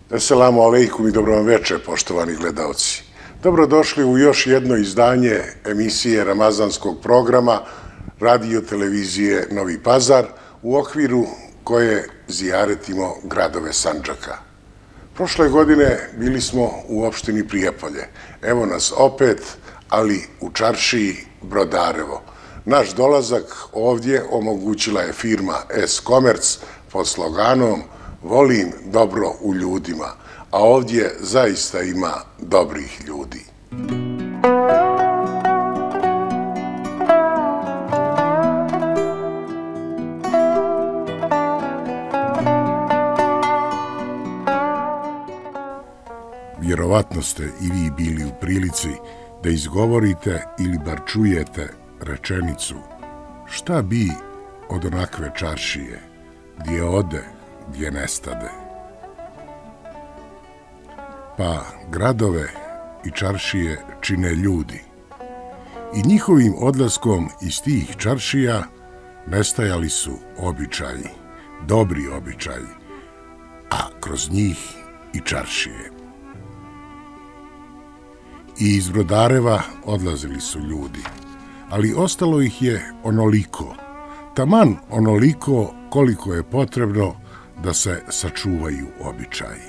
Assalamu alaikum i dobro vam večer, poštovani gledalci. Dobrodošli u još jedno izdanje emisije ramazanskog programa radio televizije Novi Pazar u okviru koje zijaretimo gradove Sandžaka. Prošle godine bili smo u opštini Prijepolje. Evo nas opet, ali u čaršiji Brodarevo. Naš dolazak ovdje omogućila je firma S-Commerce pod sloganom "Volim dobro u ljudima", a ovdje zaista ima dobrih ljudi. Vjerovatno ste i vi bili u prilici da izgovorite ili bar čujete rečenicu "Šta bi od onakve čaršije, gdje ode, gdje nestade". Pa gradove i čaršije čine ljudi i njihovim odlaskom iz tih čaršija nestajali su običaji, dobri običaji, a kroz njih i čaršije. I iz Brodareva odlazili su ljudi, ali ostalo ih je onoliko, taman onoliko koliko je potrebno da se sačuvaju običaji.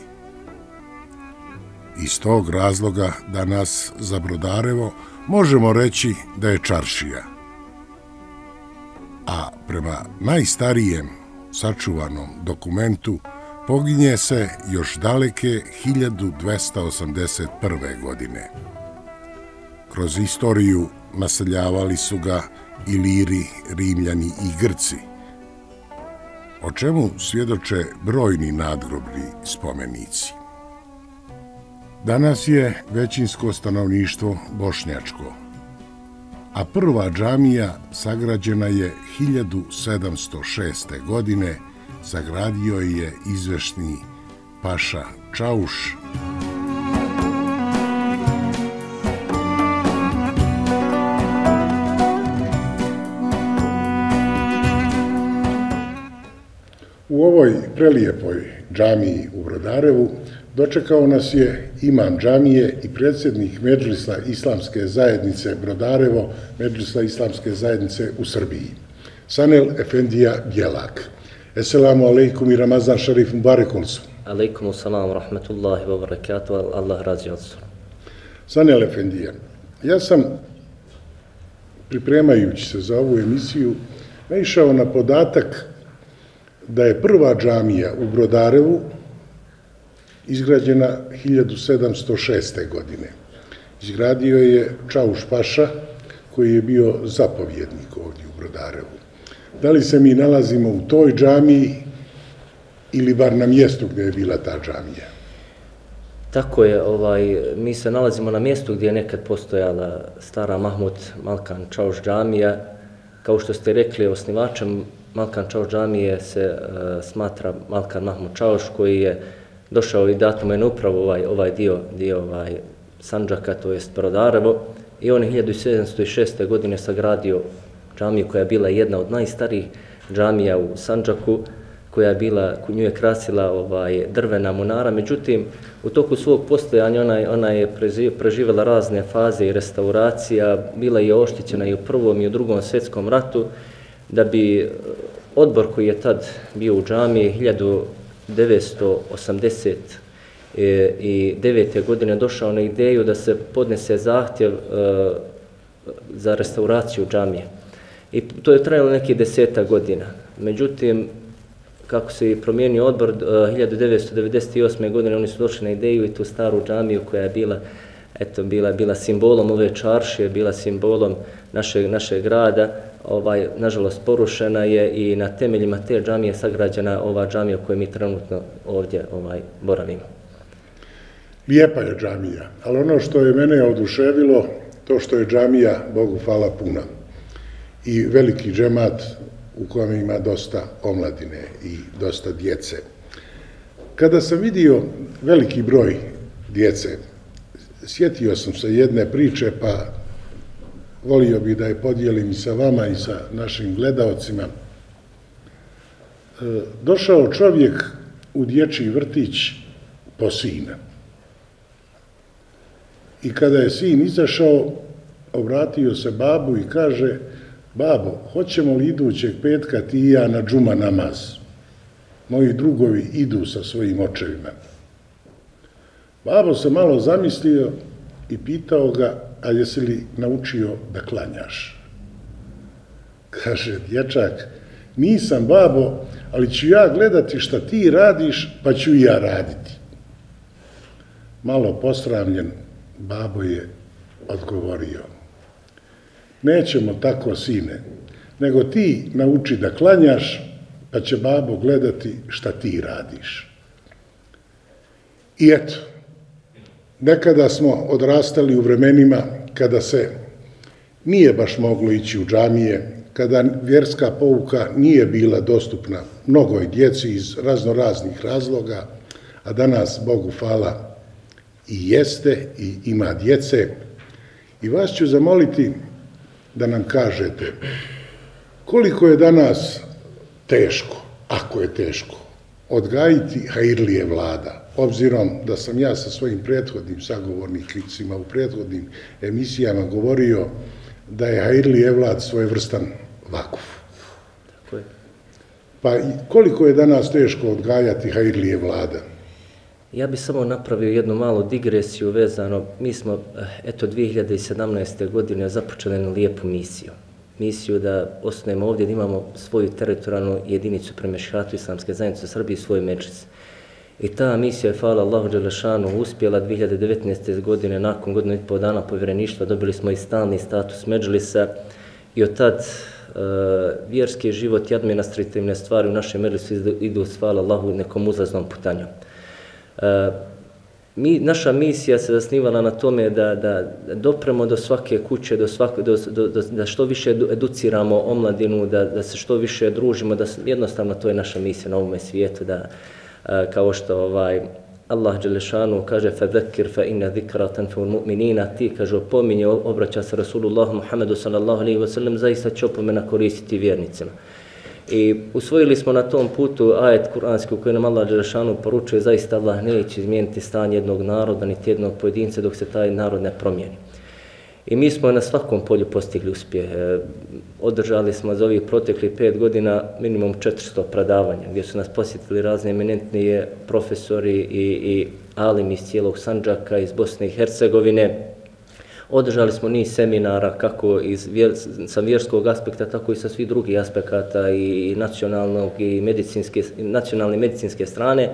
Iz tog razloga danas za Brodarevo možemo reći da je čaršija, a prema najstarijem sačuvanom dokumentu poginje se još daleke 1281. godine. Kroz istoriju naseljavali su ga Iliri, Rimljani i Grci, o čemu svjedoče brojni nadgrobni spomenici. Danas je većinsko stanovništvo bošnjačko, a prva džamija sagrađena je 1706. godine, sagradio je izvešni paša Čauš. U ovoj prelijepoj džamiji u Brodarevu dočekao nas je imam džamije i predsjednik Medžlisa Islamske zajednice Brodarevo, Medžlisa Islamske zajednice u Srbiji, Sanel Efendija Bjelak. Esselamu alaikum i Ramazan šarif mubarek olsun. Alaikum salam, rahmetullahi wa barakatuh, Allah razio olsun. Sanel Efendija, ja sam, pripremajući se za ovu emisiju, naišao na podatak da je prva džamija u Brodarevu izgrađena 1706. godine. Izgradio je Čauš paša, koji je bio zapovjednik ovdje u Brodarevu. Da li se mi nalazimo u toj džamiji ili bar na mjestu gdje je bila ta džamija? Tako je, mi se nalazimo na mjestu gdje je nekad postojala stara Mahmud Malkan Čauš džamija. Kao što ste rekli, osnivačem Malkan Čauš džamije se smatra Malkan Mahmud Čauš, koji je došao i datum je upravo ovaj dio Sandžaka, to jest Brodarevo, i on je 1706. godine sagradio džamiju koja je bila jedna od najstarijih džamija u Sandžaku, nju je krasila drvena munara. Međutim, u toku svog postojanja ona je preživjela razne faze i restauracija, bila je oštećena i u Prvom i u Drugom svjetskom ratu, da bi odbor koji je tad bio u džamiji 1989. godine došao na ideju da se podnese zahtjev za restauraciju džamije. I to je trajalo nekih 10 godina. Međutim, kako se je promijenio odbor, 1998. godine oni su došli na ideju i tu staru džamiju koja je bila simbolom ove čaršije, bila simbolom našeg grada, nažalost porušena je i na temeljima te džamije sagrađena ova džamija u kojoj mi trenutno ovdje boravimo. Lijepa je džamija, ali ono što je mene oduševilo, to što je džamija, Bogu hvala, puna i veliki džemat u kojem ima dosta omladine i dosta djece. Kada sam vidio veliki broj djece, sjetio sam se jedne priče, pa volio bih da je podijelim i sa vama i sa našim gledaocima. Došao čovjek u dječji vrtić po sina. I kada je sin izašao, obratio se babu i kaže: babo, hoćemo li idućeg petka ti i ja na džuma namaz? Moji drugovi idu sa svojim očevima. Babo se malo zamislio i pitao ga: a jesi li naučio da klanjaš? Kaže dječak: nisam babo, ali ću ja gledati šta ti radiš, pa ću i ja raditi. Malo posramljen, babo je odgovorio: nećemo tako, sine, nego ti nauči da klanjaš, pa će babo gledati šta ti radiš. I eto, nekada smo odrastali u vremenima kada se nije baš moglo ići u džamije, kada vjerska pouka nije bila dostupna mnogoj djeci iz raznoraznih razloga, a danas, Bogu hvala, i jeste i ima djece. I vas ću zamoliti da nam kažete koliko je danas teško, ako je teško, odgajiti hajirlije vlada, obzirom da sam ja sa svojim prethodnim sagovornicima u prethodnim emisijama govorio da je hajirli evlad svojevrstan vakuf. Pa koliko je danas teško odgajati hajirlije vlada? Ja bih samo napravio jednu malu digresiju vezano. Mi smo, 2017. godine započeli jednu lijepu misiju. Misiju da osnujemo ovdje, da imamo svoju teritorijalnu jedinicu pri Mešihatu Islamske zajednice u Srbiji, svoj medžlis. I ta misija je, hvala Allahu dželešanu, uspjela 2019. godine, nakon godinu i pol dana povjereništva, dobili smo i stalni status medžlisa i od tad vjerski život i administrativne stvari u našem medžlisu idu, hvala Allahu, nekom uzlaznom putanju. Naša misija se zasnivala na tome da dopremo do svake kuće, da što više educiramo omladinu, da se što više družimo, da jednostavno to je naša misija na ovome svijetu, da kao što Allah dželešanu kaže: فَذَكِّرْ فَإِنَّ ذِكْرَ تَنْفَعُ الْمُؤْمِنِينَ, ti, kaže, opominje, obraća se Rasulullahu Muhammedu sallallahu alejhi ve sellem, zaista će opomena koristiti vjernicima. I usvojili smo na tom putu ajet kuranski u kojem nam Allah dželešanu poručuje: zaista Allah neće izmijeniti stanje jednog naroda niti jednog pojedinca dok se taj narod ne promijeni. I mi smo na svakom polju postigli uspjeh. Održali smo za ovih proteklih 5 godina minimum 400 predavanja, gdje su nas posjetili razni eminentniji profesori i alimi iz cijelog Sandžaka, iz Bosne i Hercegovine. Održali smo niz seminara kako sa vjerskog aspekta, tako i sa svih drugih aspekata i nacionalnog i nacionalne medicinske strane.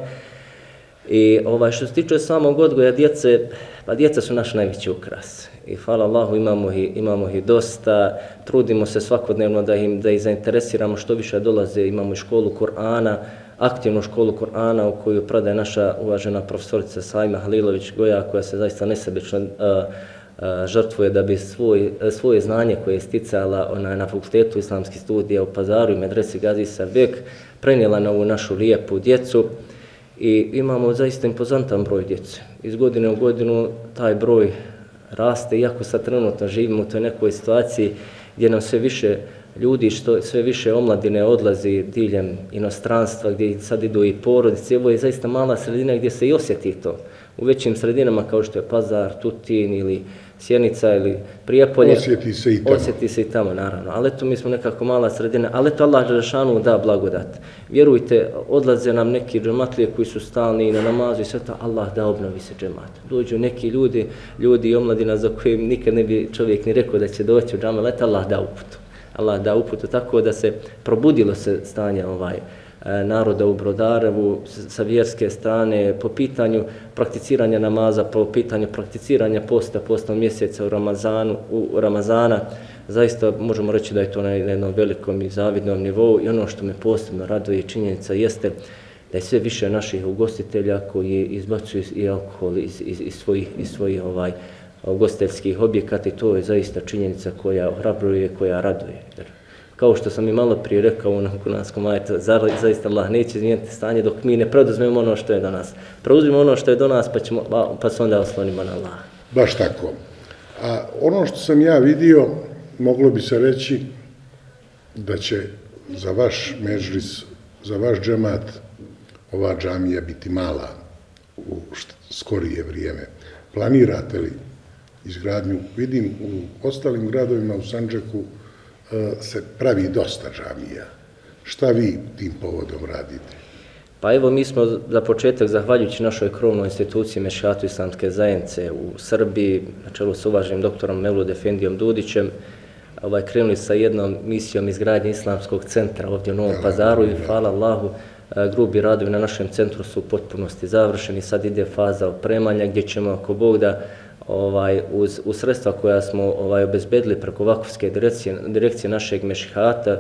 I što se tiče samog odgoja djece, pa djeca su naš najveći ukras. I hvala Allahu, imamo ih dosta, trudimo se svakodnevno da ih zainteresiramo, što više dolaze. Imamo i školu Kur'ana, aktivnu školu Kur'ana u koju predaje naša uvažena profesorica Sajma Halilović-Goja, koja se zaista nesebično žrtvuje da bi svoje znanje koje je sticala na Fakultetu islamskih studija u Pazaru i medresi Gazi Sabek prenijela na ovu našu lijepu djecu. I imamo zaista impozantan broj djece. Iz godine u godinu taj broj raste, iako sad trenutno živimo u toj nekoj situaciji gdje nam sve više ljudi, sve više omladine odlazi diljem inostranstva, gdje sad idu i porodice. Ovo je zaista mala sredina gdje se i osjeti to. U većim sredinama kao što je Pazar, Tutin ili Sjenica ili Prijepolje, osjeti se i tamo, naravno. Ali eto, mi smo nekako mala sredina, ali eto, Allah dželešanu da blagodat. Vjerujte, odlaze nam neki džematlije koji su stalni na namazu i sve to, Allah da obnovi se džemat. Dođu neki ljudi i omladina za koje nikad ne bi čovjek ni rekao da će doći u džame, ali eto, Allah da uputu. Allah da uputu, tako da se probudilo se stanje naroda u Brodarevu sa vjerske strane po pitanju prakticiranja namaza, po pitanju prakticiranja postnog mjeseca u Ramazana. Zaista možemo reći da je to na jednom velikom i zavidnom nivou i ono što me posebno raduje činjenica jeste da je sve više naših ugostitelja koji izbacuju i alkohol iz svojih ugostiteljskih objekata i to je zaista činjenica koja ohrabruje, koja raduje. Kao što sam i malo prije rekao u kuranskom ajetu, zaista Allah neće izmijeniti stanje dok mi ne preuzmemo ono što je do nas. Preuzmemo ono što je do nas pa se onda oslonimo na Allah. Baš tako. A ono što sam ja vidio, moglo bi se reći da će za vaš medžlis, za vaš džemat ova džamija biti mala. u skorije vrijeme. Planirate li izgradnju? Vidim u ostalim gradovima u Sandžaku se pravi dosta džamija. Šta vi tim povodom radite? Pa evo, mi smo za početak, zahvaljujući našoj krovnoj instituciji Mešihatu Islamske zajednice u Srbiji, na čelu sa uvaženim doktorom Mevlud Efendijom Dudićem, krenuli sa jednom misijom izgradnje Islamskog centra ovdje u Novom Pazaru i hvala Allahu, grubi radovi na našem centru su u potpunosti završeni. Sad ide faza opremanja gdje ćemo, ako Bog da, uz sredstva koja smo obezbedili preko vakufske direkcije našeg Mešihata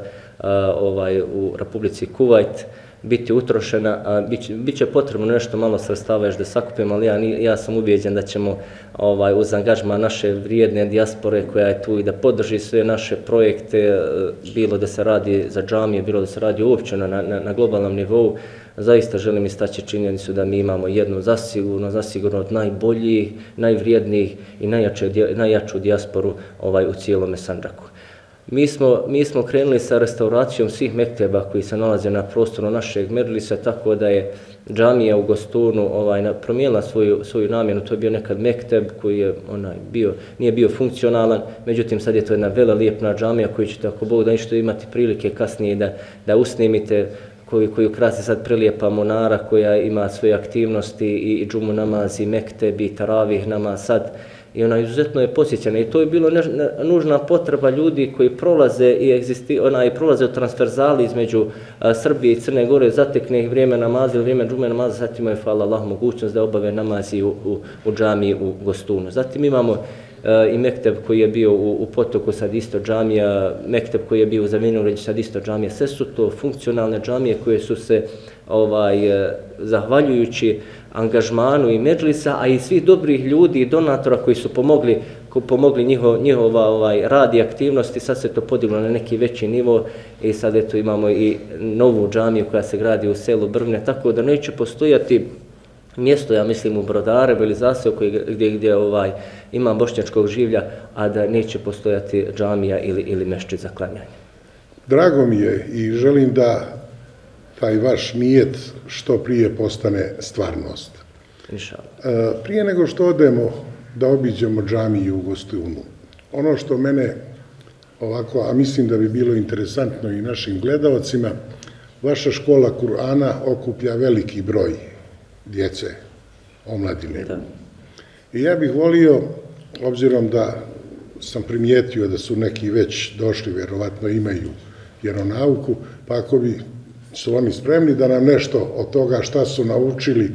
u Republici Kuvajt biti utrošena, a bit će potrebno nešto malo sredstava još da sakupimo, ali ja sam ubijeđen da ćemo uz angažman naše vrijedne dijaspore koja je tu i da podrži sve naše projekte, bilo da se radi za džamije, bilo da se radi uopće na globalnom nivou. Zaista želim istaći činjenicu da mi imamo jednu zasigurno od najboljih, najvrijednijih i najjaču dijasporu u cijelome Sandžaku. Mi smo krenuli sa restauracijom svih mekteba koji se nalaze na prostoru našeg Medžlisa, tako da je džamija u Gostunu promijenila svoju namjenu. To je bio nekad mekteb koji je nije bio funkcionalan, međutim sad je to jedna vela lijepna džamija koju ćete, ako Bog da, nešto imati prilike kasnije da usnimite, koju krasi sad prelijepa monara koja ima svoje aktivnosti i džumu namaz i mekteb i taravih namaz sad. I ona izuzetno je posjećena i to je bilo nužna potreba ljudi koji prolaze i prolaze u transverzali između Srbije i Crne Gore, zatekne ih vrijeme namaza ili vrijeme džume namaza, zatim imaju, hvala Allahu, mogućnost da obave namazi u džamiji u Gostunu. Zatim imamo i mekteb koji je bio u Potoku, sad isto džamija, mekteb koji je bio u Zavinoređu, sad isto džamija. Sve su to funkcionalne džamije koje su se zahvaljujući angažmanu i Medžlisa, a i svih dobrih ljudi i donatora koji su pomogli njihova rad i aktivnosti, sad se to podiglo na neki veći nivo i sad eto imamo i novu džamiju koja se gradi u selu Brvne, tako da neće postojati mjesto, ja mislim, u Brodarevu ili Zaseoku gdje ima bošnjačkog življa, a da neće postojati džamija ili mešćid za klanjanje. Drago mi je i želim da taj vaš nijet što prije postane stvarnost. Inšallah. Prije nego što odemo da obiđemo džamiju u Gostunu, ono što mene ovako, a mislim da bi bilo interesantno i našim gledaocima, vaša škola Kur'ana okuplja veliki broj djece, omladine. I ja bih volio, obzirom da sam primijetio da su neki već došli, vjerovatno imaju vjeronauku, pa ako bi su oni spremni da nam nešto od toga šta su naučili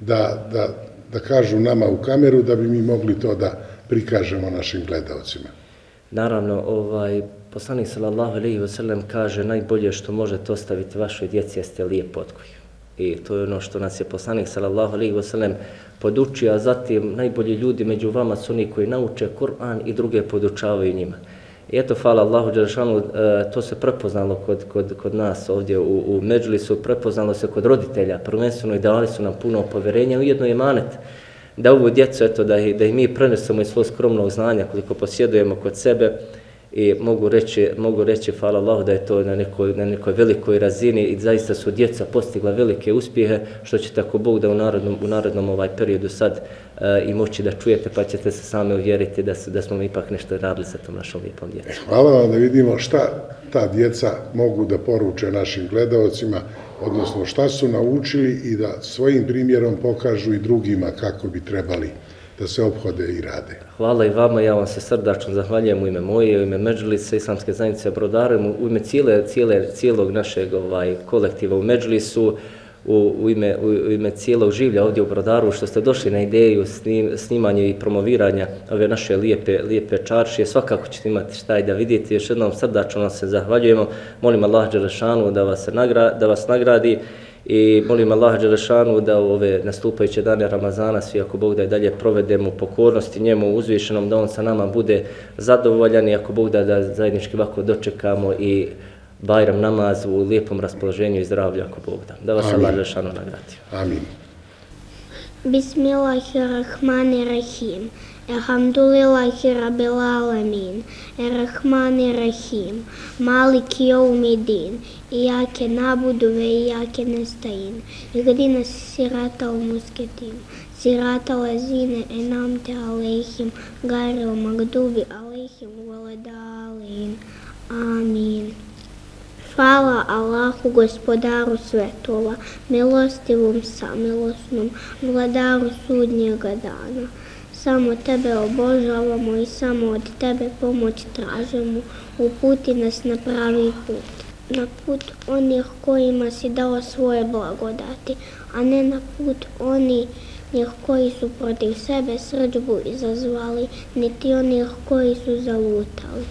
da kažu nama u kameru, da bi mi mogli to da prikažemo našim gledaocima. Naravno, poslanik sallallahu alejhi ve sellem kaže najbolje što možete ostaviti vašoj djeci jeste lijep odgoj. I to je ono što nas je poslanik sallallahu alejhi ve sellem podučio, a zatim najbolji ljudi među vama su oni koji nauče Kur'an i druge podučavaju njima. I eto, hvala Allahu dželešanu, to se prepoznalo kod nas ovdje u Medžlisu, prepoznalo se kod roditelja, prvenstveno i dali su nam puno povjerenja, ujedno je manet da ovu djecu, eto, da i mi prenesemo iz svog skromnog znanja koliko posjedujemo kod sebe i mogu reći hvala Allahu da je to na nekoj velikoj razini i zaista su djeca postigla velike uspjehe, što ćete, ako Bog da, u narednom periodu sad i moći da čujete, pa ćete se sami uvjeriti da smo ipak nešto radili sa tom našom lijepom djecom. Hvala vam, da vidimo šta ta djeca mogu da poruče našim gledaocima, odnosno šta su naučili i da svojim primjerom pokažu i drugima kako bi trebali da se ophode i rade. Hvala i vama, ja vam se srdačno zahvaljujem u ime moje, u ime Medžlisa Islamske zajednice Brodarevu, u ime cijelog našeg kolektiva u Medžlisu, u ime cijelog življa ovdje u Brodaru, što ste došli na ideju snimanja i promoviranja ove naše lijepe čaršije. Svakako ćete imati šta i da vidite. Još jednom srdačno vam se zahvaljujemo. Molim Allah dželešanu da vas nagradi i molim Allah dželešanu da u ove nastupajuće dane Ramazana svi, ako Bog da, i dalje provedemo u pokornosti njemu uzvišenom, da on sa nama bude zadovoljan i ako Bog da zajednički ovako dočekamo i Bajram namaz u lijepom raspoloženju i zdravlju, ako Bog da. Da vas Allah dželešanu nagradi. Amin. Bismillahirrahmanirrahim. Alhamdulillahi Rabbil Alamin, Ar-Rahmani Rahim, Maliki Yawmiddin, Iyake na'budu ve iyake nesta'in, Ihdina siratal mustaqim, siratal ladzina en'amta alejhim, ghayril maghdubi alejhim waladdallin. Amin. Hvala Allahu, gospodaru svetova, milostivom samilosnom, vladaru sudnjega dana. Samo tebe obožavamo i samo od tebe pomoć tražimo. Uputi nas na pravi put. Na put onih kojima si dao svoje blagodati, a ne na put onih koji su protiv sebe srdžbu izazvali, niti onih koji su zalutali.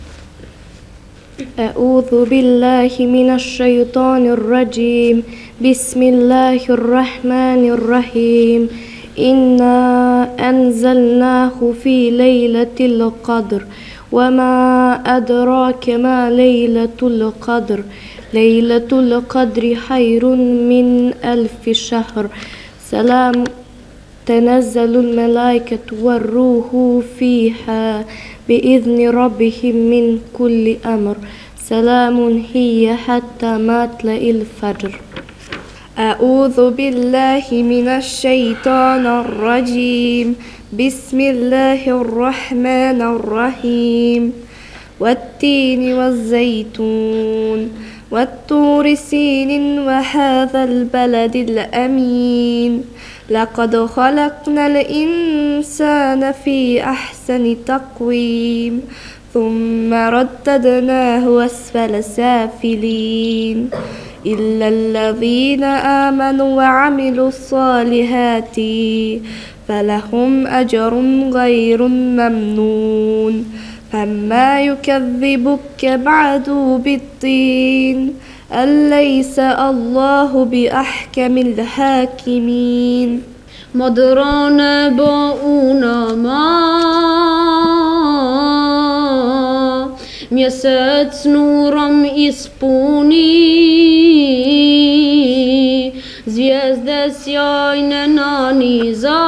أعوذ بالله من الشيطان الرجيم بسم الله الرحمن الرحيم إنا أنزلناه في ليلة القدر وما أدراك ما ليلة القدر ليلة القدر خير من 1000 شهر سلام تنزل الملائكة والروح فيها بإذن ربهم من كل أمر سلام هي حتى مطلع الفجر. أعوذ بالله من الشيطان الرجيم بسم الله الرحمن الرحيم والتين والزيتون والطور سين وهذا البلد الأمين لقد خلقنا الإنسان في أحسن تقويم ثم رددناه أسفل سافلين إلا الذين آمنوا وعملوا الصالحات فلهم أجر غير ممنون فما يكذبك بعد بالدين أليس الله بأحكم الحاكمين. Modro nebo u nama, mjesec nurom ispuni, zvijezde sjajne naniza,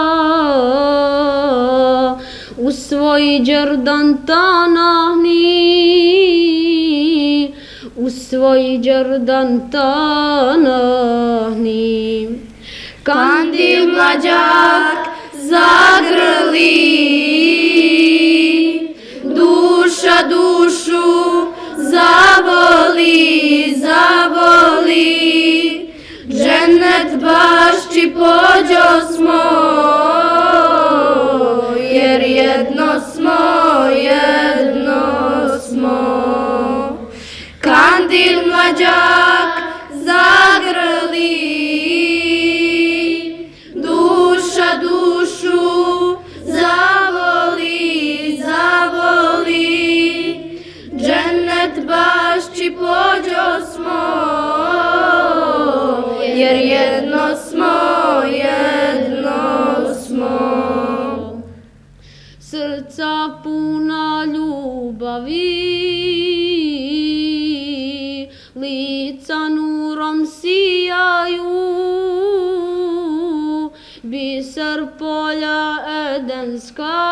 u svoj đerdan tanahni, u svoj đerdan tanahni. Kandil mlađak zagrli, duša dušu zavoli, zavoli, džennet bašči pođo smo, jer jedno smo, jedno smo. Kandil mlađak zagrli, dušu zavoli, zavoli, džennet bašči pođo smo, jer jedno smo, jedno smo. Srca puna ljubavi, lica nurom sijaju, biser polja edenska,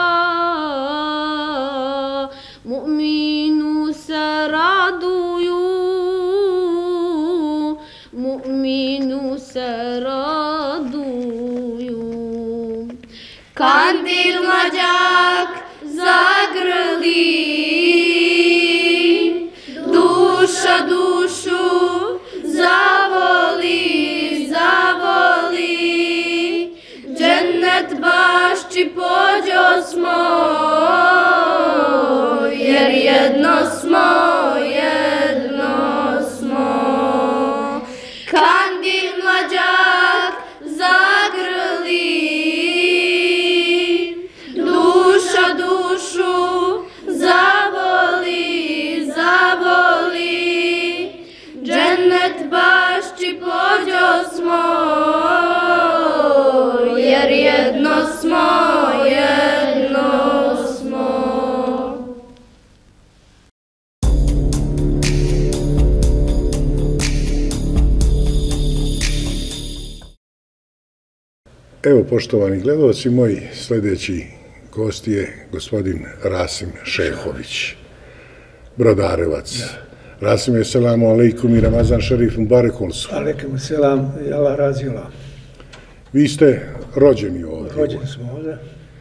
mu'minu se raduju, mu'minu se raduju. Kandil mlađak zagrli, duša dušu zavoli, zavoli, džennet bašči pođo smo, jer jedno smo, jedno smo. Kandil mlađak zagrli, duša dušu zavoli, zavoli, džennet bašči pođo smo, jer jedno smo, jedno smo. Evo, poštovani gledalci, moj sljedeći gost je gospodin Rasim Šehović, Brodarevac. Rasime, selamu alaikum i Ramazan Šerif Mubarek olsun. Alaikum selam i Allah razila. Vi ste rođeni ovdje. Rođeni smo ovdje.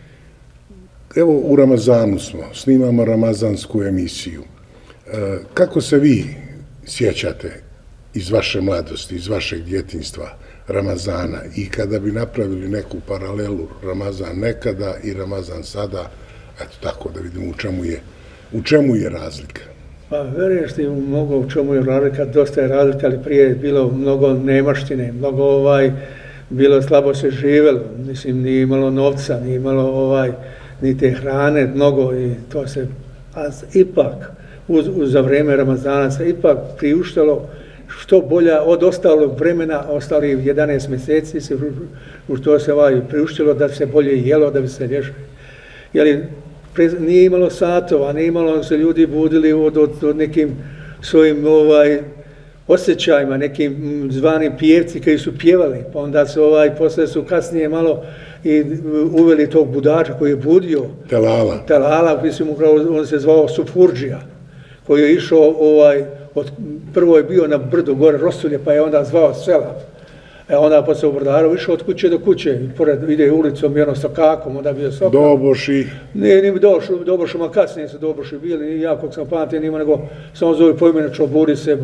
Evo u Ramazanu smo, snimamo ramazansku emisiju. Kako se vi sjećate iz vaše mladosti, iz vašeg djetinjstva Ramazana i kada bi napravili neku paralelu Ramazan nekada i Ramazan sada, eto tako da vidimo u čemu je razlika? Pa vjerujem što je mnogo u čemu je razlika, dosta je razlika, ali prije je bilo mnogo nemaštine, mnogo bilo slabo se živjelo, mislim nije imalo novca, nije imalo ni te hrane, mnogo i to se, a ipak za vrijeme Ramazana se ipak priuštalo što bolja od ostalog vremena, ostali 11 mjeseci se to se priuštilo da se bolje jelo, da bi se rješili. Jer nije imalo satova, nije imalo se ljudi budili od nekim svojim osjećajima, nekim zvanim pjevci koji su pjevali, pa onda su poslije su kasnije malo i uveli tog budača koji je budio. Telala, mislim, on se zvao Sufurdžija, koji je išao, prvo je bio na brdu gore Rosulje, pa je onda zvao sela. Onda posle u Brodarevu išao od kuće do kuće, ide ulicom jedno sa kakom, onda bio sokak. Doboši? Nije Dobošima, kasnije su Doboši bili, ja kog sam pamtio nima, nego samo zove poimenično, budi se,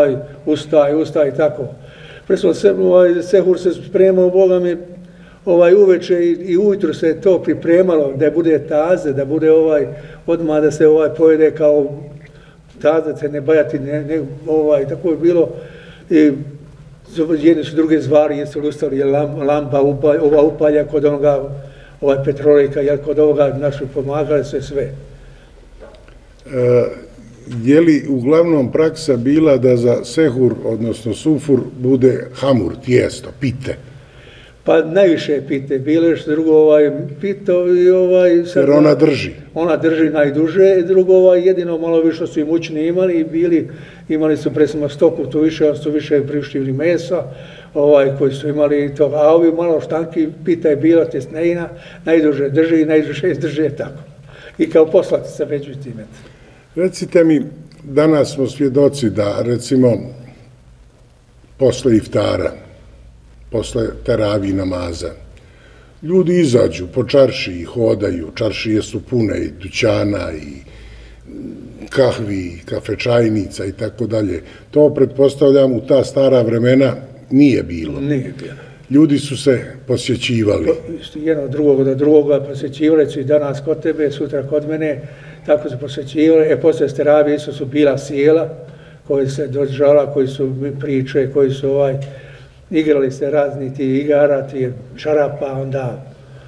ustaj i tako. Presno sehur se spremao, Boga mi, uveče i ujutru se to pripremalo, da bude taze, da bude odmah da se pojede kao taze, se ne bajati, tako je bilo. I jedne su druge zvari, jesu ustali, je lampa upalja kod onoga, petrolika, jer kod ovoga našu pomagali sve. Je li uglavnom praksa bila da za sehur, odnosno sufur, bude hamur, tijesto, pite? Pa najviše je pite, bilo još drugo pito i jer ona drži. Ona drži najduže, drugo jedino malo više su i mućni imali i imali su presimo stoku, tu su više priuštivili mesa, koji su imali to, a ovi malo štanki, pita je bila tjesnejina, najduže drži i najduže izdrži tako. I kao poslatica već u time. Recite mi, danas smo svjedoci da recimo posle iftara, posle teravih namaza, ljudi izađu po čaršiji, hodaju, čaršije su pune i dućana i kahvi, kafečajnica i tako dalje. To, pretpostavljam, u ta stara vremena nije bilo. Nije bilo. Ljudi su se posjećivali. Jedno od drugoga posjećivali su i danas kod tebe, sutra kod mene, tako su posjećivali. Posle teravije su bila sjela koji se dođala, koji su priče, koji su igrali se razni ti igara, ti čarapa, onda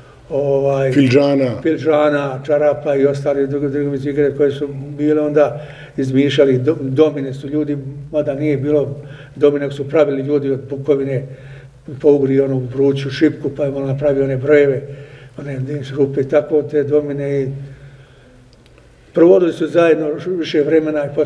filđana, čarapa i ostali drugi igre koje su bile onda izmišljali. Domine su ljudi, mada nije bilo domine, su pravili ljudi od bukovine, pougri onu vruću šipku, pa je malo napravio one brojeve, one rupe, tako te domine i provodili su zajedno više vremena i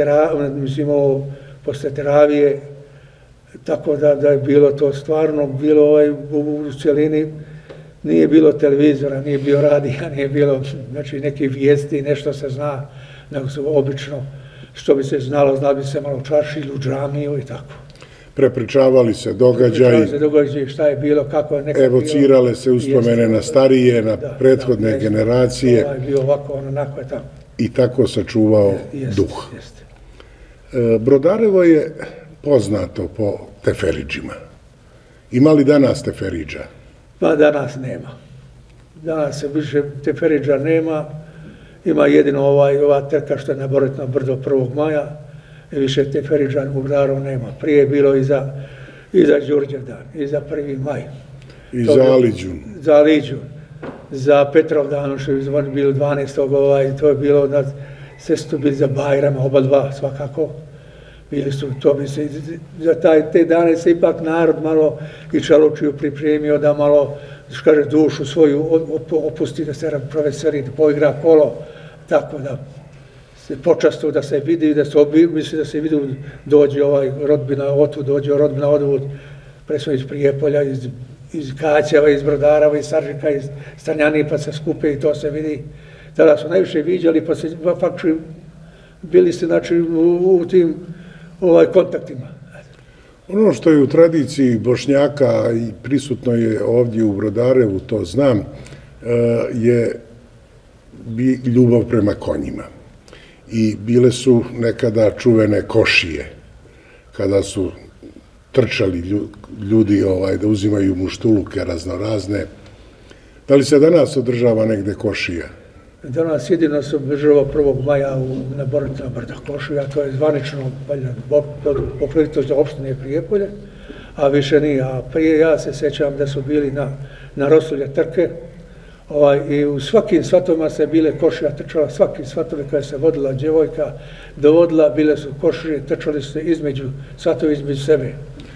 posle teravije, tako da je bilo to stvarno, bilo u cijelini, nije bilo televizora, nije bilo radija, nije bilo neki vijesti, nešto se zna, nego su obično, što bi se znalo bi se malo čaršili u džamiju i tako. Prepričavali se događaji, šta je bilo, kako je nekad bilo. Evocirale se uspomene na starije, na prethodne generacije. Bio ovako, onako je tako. I tako sačuvao duh. Brodarevo je poznato po teferidžima. Ima li danas teferidža? Pa danas nema. Danas se više teferidža nema. Ima jedino ova trka što je na Boretno brdo 1. maja i više teferidža u Brodarevu nema. Prije je bilo i za Đurđevdan, i za 1. maj. I za Aliđun. Za Aliđun. Za Petrovdan, što je bilo 12. To je bilo, sve su to bili za Bajrama, oba dva svakako. Bili su, to bi se, za te dane se ipak narod malo i Čalučiju pripremio da malo, kaže, dušu svoju opusti, da se proveseri, da poigra kolo, tako da se počastu, da se vidi, misli da se vidi, dođe rodbina otud, dođe rodbina odvud, presno iz Prijepolja, iz Kaćeva, iz Brodarava, iz Saržika, iz Stanjani, pa se skupe i to se vidi. Tada su najviše viđali, pa se faktički bili ste znači, u tim kontaktima. Ono što je u tradiciji Bošnjaka i prisutno je ovdje u Brodarevu, to znam, je ljubav prema konjima. I bile su nekada čuvene košije, kada su trčali ljudi da uzimaju muštuluke raznorazne. Da li se danas održava negde košija? Danas jedino se održava 1. maja na Borovicama brda košija, to je zvanično pokrenitost opštine Prijepolje, a više nije. A prije ja se sećam da su bili na Rosulje trke i u svakim svatovima se bile košija trčala, svaki svatovi kada se vodila djevojka, dovodila, bile su košije, trčali su između svatovi između sebe.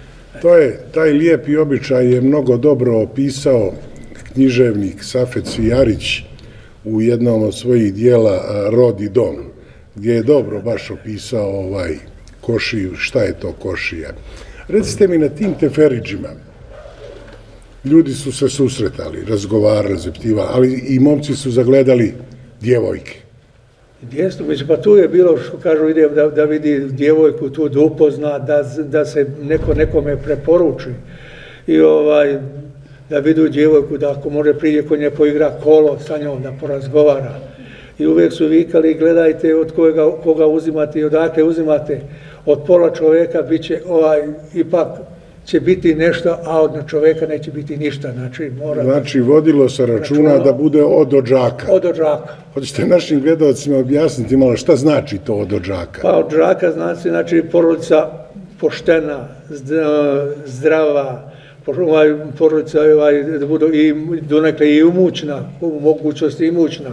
Taj lijepi običaj je mnogo dobro opisao književnik Safet Cvijarić u jednom od svojih dijela Rod i dom, gdje je dobro baš opisao košiju, šta je to košija. Recite mi, na tim teferidžima ljudi su se susretali, razgovarali, zaptivali, ali i momci su zagledali djevojke. Pa tu je bilo, što kažu, ide da vidi djevojku tu, da upozna, da se neko nekome preporuči i da vidu djevojku, da ako može prije kod nje poigra kolo sa njom, da porazgovara. I uvijek su vikali, gledajte od koga uzimate i odakle uzimate. Od pola čovjeka bit će ipak će biti nešto, a od čovjeka neće biti ništa. Znači, vodilo se računa da bude od odžaka. Od odžaka. Hoćete našim gledalcima objasniti malo šta znači to od odžaka? Pa od odžaka znači porodica poštena, zdrava, porodica da bude donekle i imućna, u mogućnosti imućna.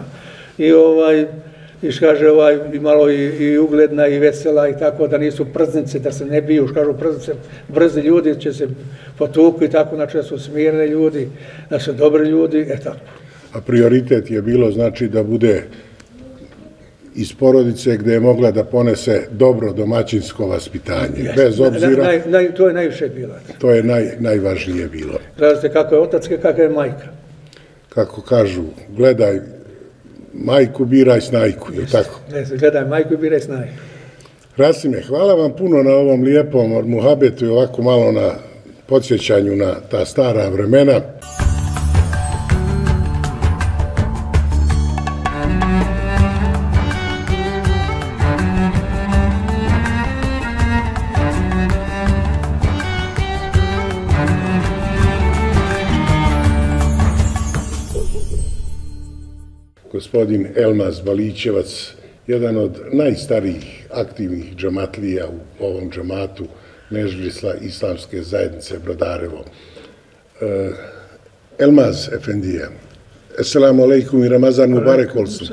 I kaže i malo i ugledna i vesela i tako, da nisu prznice, da se ne biju, kažu prznice, brzi ljudi će se potuku i tako, znači da su smirni ljudi, da su dobri ljudi, tako. A prioritet je bilo znači da bude iz porodice gde je mogla da ponese dobro domaćinsko vaspitanje, bez obzira... To je najviše bilo. To je najvažnije bilo. Gledajte kako je otac, kako je majka. Kako kažu, gledaj majku, biraj snajku, je li tako? Gledaj majku i biraj snajku. Rasime, hvala vam puno na ovom lijepom muhabetu i ovako malo na podsjećanju na ta stara vremena. Gospodin Elmaz Balićevac, jedan od najstarijih aktivnih džamatlija u ovom džamatu Mežlisla Islamske zajednice Brodarevo. Elmaz Efendija, esselamu alaikum i Ramazan Mubarek olsun.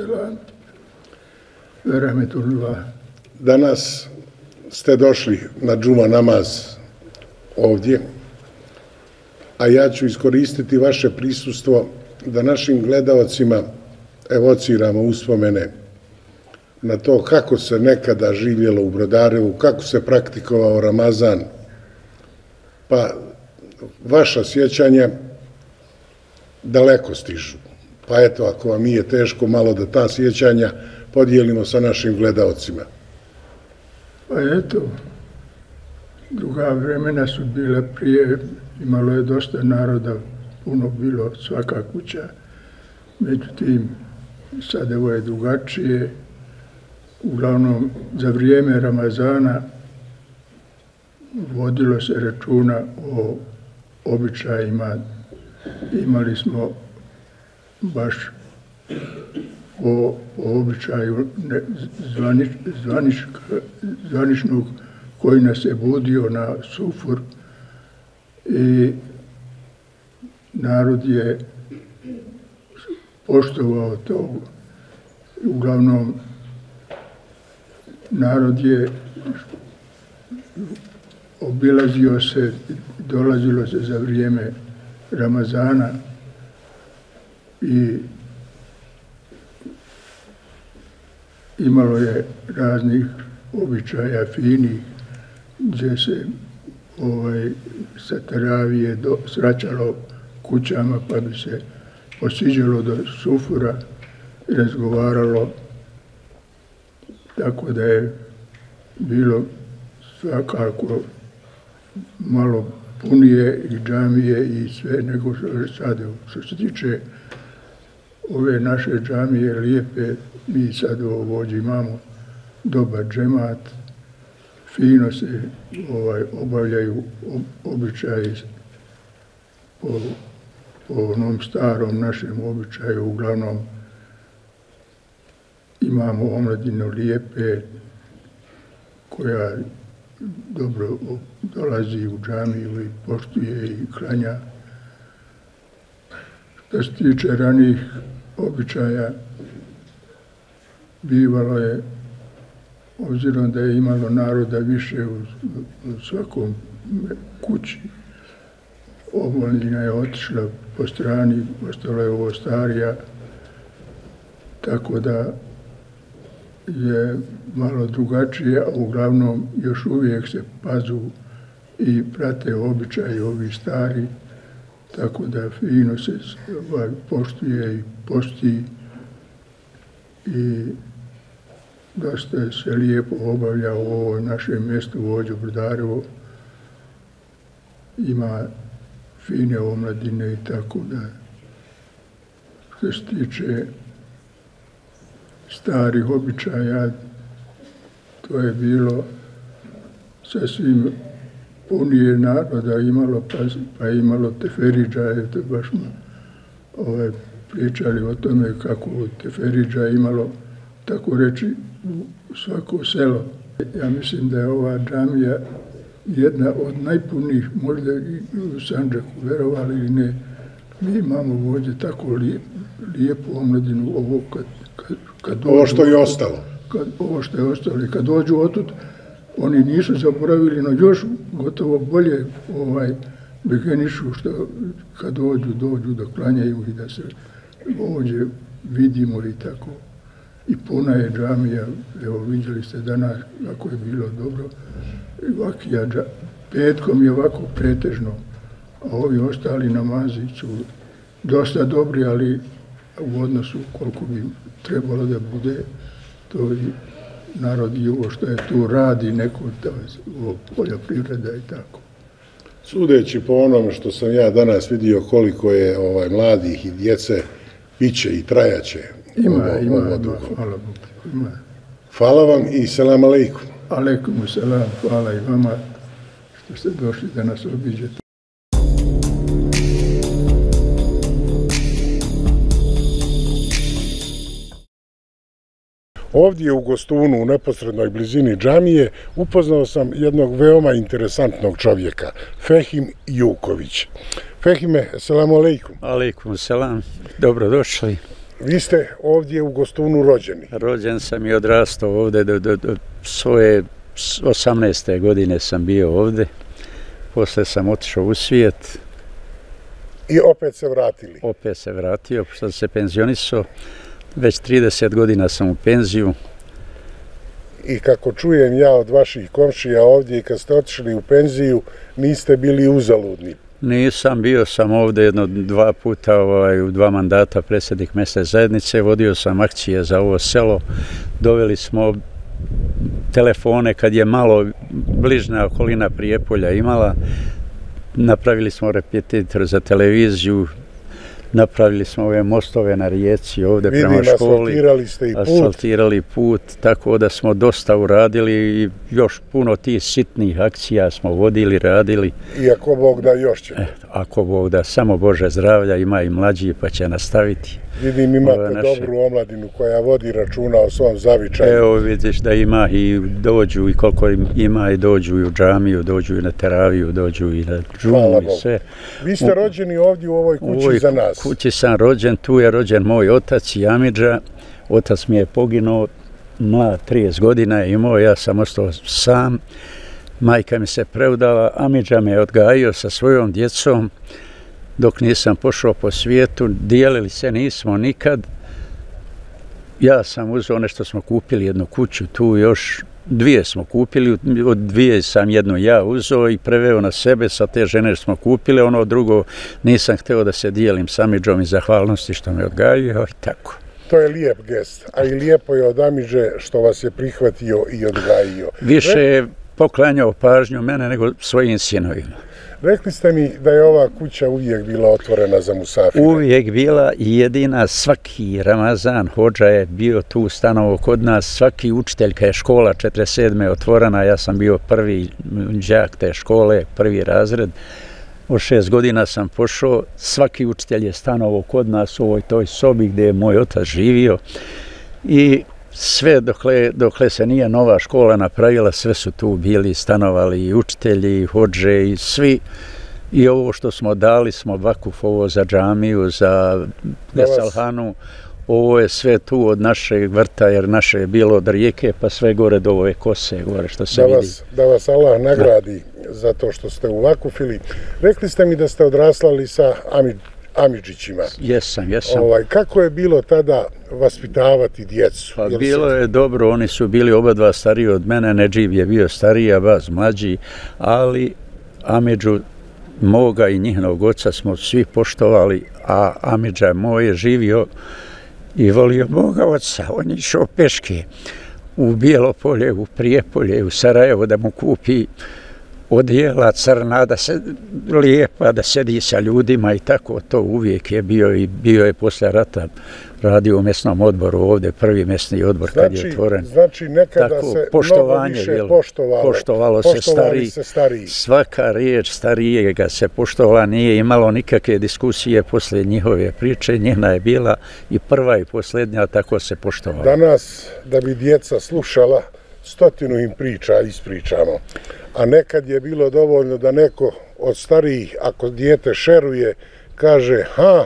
Danas ste došli na džuma namaz ovdje, a ja ću iskoristiti vaše prisustvo da našim gledalcima evociramo uspomene na to kako se nekada živjelo u Brodarevu, kako se praktikovao Ramazan, pa vaša sjećanja daleko stižu. Pa eto, ako vam nije teško malo da ta sjećanja podijelimo sa našim gledalcima. Pa eto, druga vremena su bile prije, imalo je dosta naroda, puno bilo, svaka kuća. Međutim, sad ovo je drugačije. Uglavnom, za vrijeme Ramazana vodilo se računa o običajima. Imali smo baš o običaju zvaničnog koji nas je budio na sufur i narod je poštovao to. Uglavnom, narod je obilazio se, dolazilo se za vrijeme Ramazana i imalo je raznih običaja finih gdje se sa teravije svraćalo kućama, pa bi se posiđalo do sufura i razgovaralo, tako da je bilo svakako malo punije i džamije i sve nego što je sad. Što se tiče ove naše džamije lijepe, mi sad ovdje imamo dobar džemat, fino se obavljaju običaji po onom starom našem običaju. Uglavnom imamo omladinu lijepe koja dobro dolazi u džamiju i poštuje i klanja. Što se tiče ranijih običaja, bivalo je, obzirom da je imalo naroda više u svakom kući, omladina je otišla po strani, ostala je ovo starija, tako da je malo drugačije, a uglavnom još uvijek se pazu i prate običaji ovi stari, tako da fino se poštuje i posti i dosta se lijepo obavlja u ovoj našem mjestu Vođo Brodarevo. Ima fine omladine i tako da. Što se tiče starih običaja, to je bilo sasvim punije naroda imalo, pa imalo teferidža, to baš smo pričali o tome kako teferidža imalo, tako reći, u svako selo. Ja mislim da je ova džamija jedna od najpunijih, možda i u Sandžaku, verovali ili ne. Mi imamo ovdje tako lijepu omladinu, ovo kad dođu, ovo što je ostalo. Ovo što je ostalo. I kad dođu otud, oni nisu zaboravili, no još gotovo bolje begenišu što kad dođu da klanjaju i da se ovdje vidimo i tako. I puna je džamija, evo vidjeli ste danas kako je bilo dobro. Petkom je ovako pretežno, a ovi ostali namazi su dosta dobri, ali u odnosu koliko bi trebalo da bude, to i narod i ovo što je tu radi, neko poljoprivreda i tako. Sudeći po onome što sam ja danas vidio koliko je mladih i djece, piće i trajaće. Ima, hvala Bogu, ima. Hvala vam i selam aleikum. Aleikum selam, hvala i vama što ste došli da nas obiđete. Ovdje u Gostunu, u neposrednoj blizini džamije, upoznao sam jednog veoma interesantnog čovjeka, Fehim Juković. Fehime, selamu alejkum. Alejkum selam, dobrodošli. Vi ste ovdje u Gostunu rođeni. Rođen sam i odrastao ovdje, do svoje 18. godine sam bio ovdje. Poslije sam otišao u svijet. I opet se vratili? Opet se vratio, što sam se penzionisao. Već 30 godina sam u penziju. I kako čujem ja od vaših komšija ovdje, i kad ste otišli u penziju, niste bili uzaludni. Nisam, bio sam ovdje dva puta, u 2 mandata predsjednik mesne zajednice, vodio sam akcije za ovo selo, doveli smo telefone kad je malo bližna okolina Prijepolja imala, napravili smo repetitor za televiziju, napravili smo ove mostove na rijeci ovdje prema školi. Asfaltirali ste i put. Asfaltirali put, tako da smo dosta uradili i još puno tih sitnih akcija smo vodili, radili. I ako Bog da još ćemo. Ako Bog da, samo Bože zdravlja, ima i mlađi pa će nastaviti. Vidim, imate dobru omladinu koja vodi računa o svom zavičaju. Evo vidiš da ima i dođu i koliko ima i dođu i u džamiju, dođu i na teraviju, dođu i na džumu i sve. Vi ste rođeni ovdje u ovoj kući za nas. U kući sam rođen, tu je rođen moj otac i Amidža. Otac mi je poginuo, mlad 30 godina je imao, ja sam ostao sam. Majka mi se preudala, Amidža me je odgajio sa svojom djecom. Dok nisam pošao po svijetu, dijelili se nismo nikad. Ja sam uzeo nešto, smo kupili jednu kuću tu još 2 smo kupili, od 2 sam jednu ja uzeo i preveo na sebe, sa te žene smo kupili, ono drugo nisam hteo da se dijelim sa Amidžom i zahvalnosti što me odgajio i tako. To je lijep gest, a i lijepo je od Amidže što vas je prihvatio i odgajio. Više je poklanjao pažnju mene nego svojim sinovima. Rekli ste mi da je ova kuća uvijek bila otvorena za musafire. Uvijek bila i jedina, svaki Ramazan hodža je bio tu stanovo kod nas, svaki učitelj, kad je škola 47. otvorena, ja sam bio prvi đak te škole, prvi razred, od 6 godina sam pošao, svaki učitelj je stanovo kod nas u ovoj toj sobi gdje je moj otac živio i sve dokle se nije nova škola napravila, sve su tu bili, stanovali i učitelji, i hodže i svi. I ovo što smo dali smo vakuf, ovo za džamiju, za Desalhanu, ovo je sve tu od našeg vrta, jer naše je bilo od rijeke pa sve gore do ove kose, gore što se vidi. Da vas Allah nagradi za to što ste uvakufili. Rekli ste mi da ste odraslali sa Amidžićima. Jesam. Kako je bilo tada vaspitavati djecu? Pa bilo je dobro, oni su bili oba dva stariji od mene, Nedžib je bio stariji, Abaz mlađi, ali Amidžu moga i njihovog oca smo svi poštovali, a Amidža moj je živio i volio moga oca. On je išao peške u Bijelopolje, u Prijepolje, u Sarajevo da mu kupi odijela crna, da se lijepa, da sedi sa ljudima i tako to uvijek je bio i bio je posle rata radio u mesnom odboru ovdje, prvi mesni odbor kad je otvoren. Znači nekada se mnogo više poštovalo se stariji. Svaka riječ starijega se poštovala, nije imalo nikakve diskusije posle njihove priče, njena je bila i prva i posljednja, tako se poštovala. Danas, da bi djeca slušala, 100 im priča ispričamo. A nekad je bilo dovoljno da neko od starijih, ako dijete šeruje, kaže ha